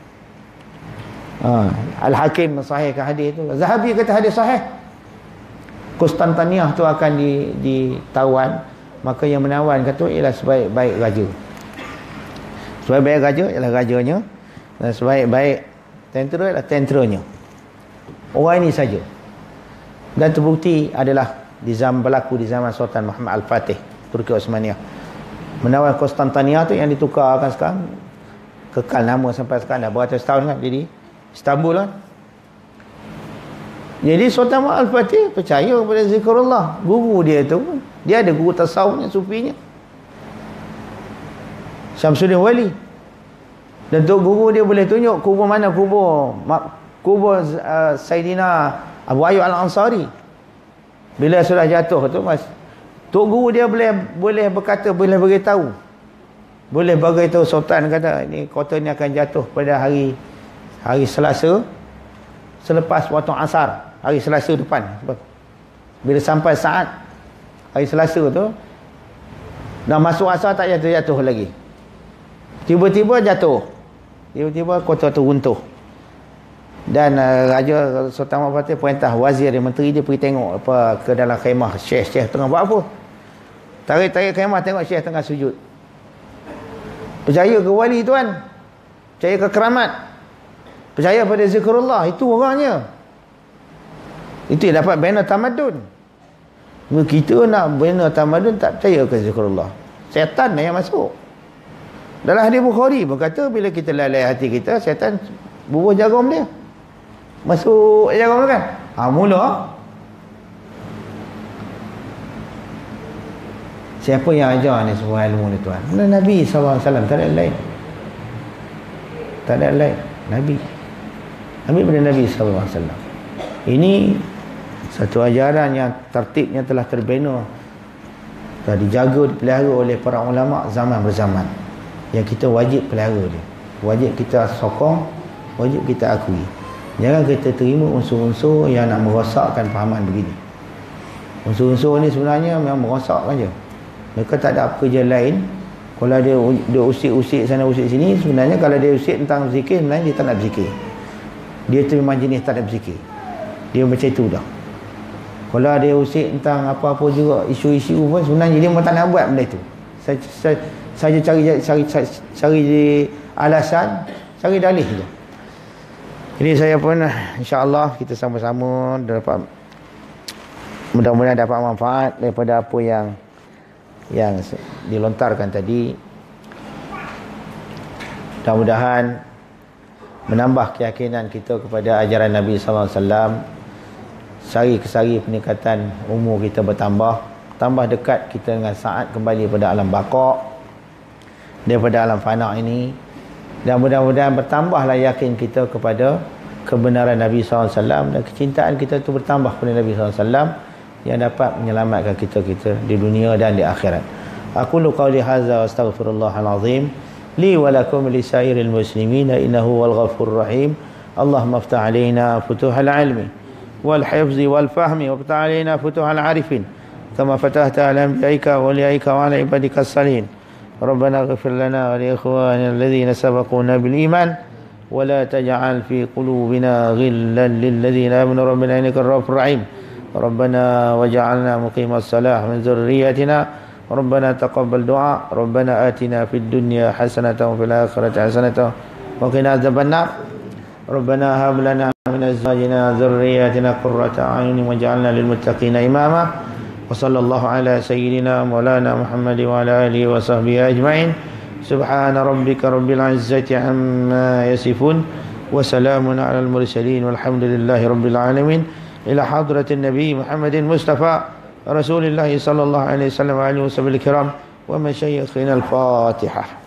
uh, Al-Hakim mensahihkan hadis tu. Zahabi kata hadis sahih. Konstantiniyah tu akan di, ditawan, maka yang menawan kata ialah sebaik-baik raja. Sebaik-baik raja ialah rajanya, dan sebaik-baik tentera ialah tenteranya. Orang ini saja. Dan terbukti adalah di zaman berlaku di zaman Sultan Muhammad Al-Fatih, Turki Osmaniyah. Menawan Konstantiniyah tu yang ditukarkan sekarang, kekal nama sampai sekarang dah beratus tahun kan, jadi Istanbul kan. Jadi Sultan Muhammad Al-Fatih percaya kepada zikrullah. Guru dia tu, dia ada guru tasawufnya, sufinya, Syamsuddin Wali. Dan tu guru dia boleh tunjuk kubur mana kubur kubur uh, Saidina Abu Ayyub Al-Ansari. Bila sudah jatuh tu, mas, tok guru dia boleh boleh berkata, boleh beritahu. Boleh beritahu sultan, kata ini kota ni akan jatuh pada hari hari Selasa selepas waktu asar, hari Selasa depan. Bila sampai saat hari Selasa tu, dah masuk asar tak jatuh-jatuh lagi. Tiba-tiba jatuh. Tiba-tiba kota tu runtuh. Dan uh, Raja Sultan Muhammad Fatih perintah wazir dan menteri dia pergi tengok apa ke dalam khemah. Syekh-syekh tengah buat apa. Tarik-tarik khemah, tengok syekh tengah sujud. Percaya ke wali tuan? Percaya ke keramat? Percaya pada zikrullah? Itu orangnya. Itu yang dapat bina tamadun. Kita nak bina tamadun tak percaya ke zikrullah. Syaitan yang masuk. Dalam hadis Bukhari berkata, bila kita lalai hati kita, syaitan bubuh jarum dia. Masuk jarum tu kan. Ha, mula. Siapa yang ajar ni semua ilmu ni tuan? Nabi sallallahu alaihi wasallam, tak ada lain. Tak ada lain. Nabi. Ambil pada Nabi sallallahu alaihi wasallam. Ini satu ajaran yang tertibnya telah terbina, telah dijaga, dipelihara oleh para ulama zaman berzaman. Yang kita wajib pelihara dia. Wajib kita sokong, wajib kita akui. Jangan kita terima unsur-unsur yang nak merosakkan fahaman begini. Unsur-unsur ni sebenarnya memang merosakkan je. Mereka tak ada kerja lain. Kalau dia dia usik-usik sana usik sini, sebenarnya kalau dia usik tentang zikir, sebenarnya dia tak nak berzikir. Dia tu memang jenis tak nak berzikir. Dia macam itu dah. Kalau dia usik tentang apa-apa juga isu-isu pun, sebenarnya dia memang tak nak buat benda itu. Saya, saya, saya cari cari cari, cari alasan, cari dalih je. Jadi saya pun insya-Allah kita sama-sama dapat, mudah-mudahan dapat manfaat daripada apa yang yang dilontarkan tadi. Mudah-mudahan menambah keyakinan kita kepada ajaran Nabi sallallahu alaihi wasallam. Sehari ke sehari peningkatan umur kita bertambah, tambah dekat kita dengan saat kembali pada alam baqa, daripada alam fana ini. Dan mudah-mudahan bertambahlah yakin kita kepada kebenaran Nabi sallallahu alaihi wasallam, dan kecintaan kita itu bertambah kepada Nabi sallallahu alaihi wasallam yang dapat menyelamatkan kita-kita di dunia dan di akhirat. Aqulu qawli hadza wa astaghfirullahal azim li wa lakum li sairil muslimin innahu wal ghafurur rahim. Allahumma iftah alaina futuhal ilmi wal hifzi wal fahmi wa iftah alaina futuhal arifin kama fatahta ala anbiya'ika wa li'aika wa ala ibadikas salihin. ربنا اغفر لنا ولإخواننا الذين سبقونا بالإيمان ولا تجعل في قلوبنا غلا للذين آمنوا ربنا إنك الرؤوف الرحيم ربنا وجعلنا مقيم الصلاة من ذريتنا ربنا تقبل دعاء ربنا آتنا في الدنيا حسنة وفي الآخرة حسنة وقنا عذاب النار ربنا هب لنا من أزواجنا ذرياتنا قرة أعين واجعلنا للمتقين إماما وصلى الله على سيدنا مولانا محمد وعلى آله وصحبه أجمعين سبحان ربك رب العزة عما يصفون وسلام على المرسلين والحمد لله رب العالمين إلى حضرة النبي محمد المصطفى رسول الله صلى الله عليه وسلم وعلى آله وصحبه الكرام ومشايخنا الفاتحة.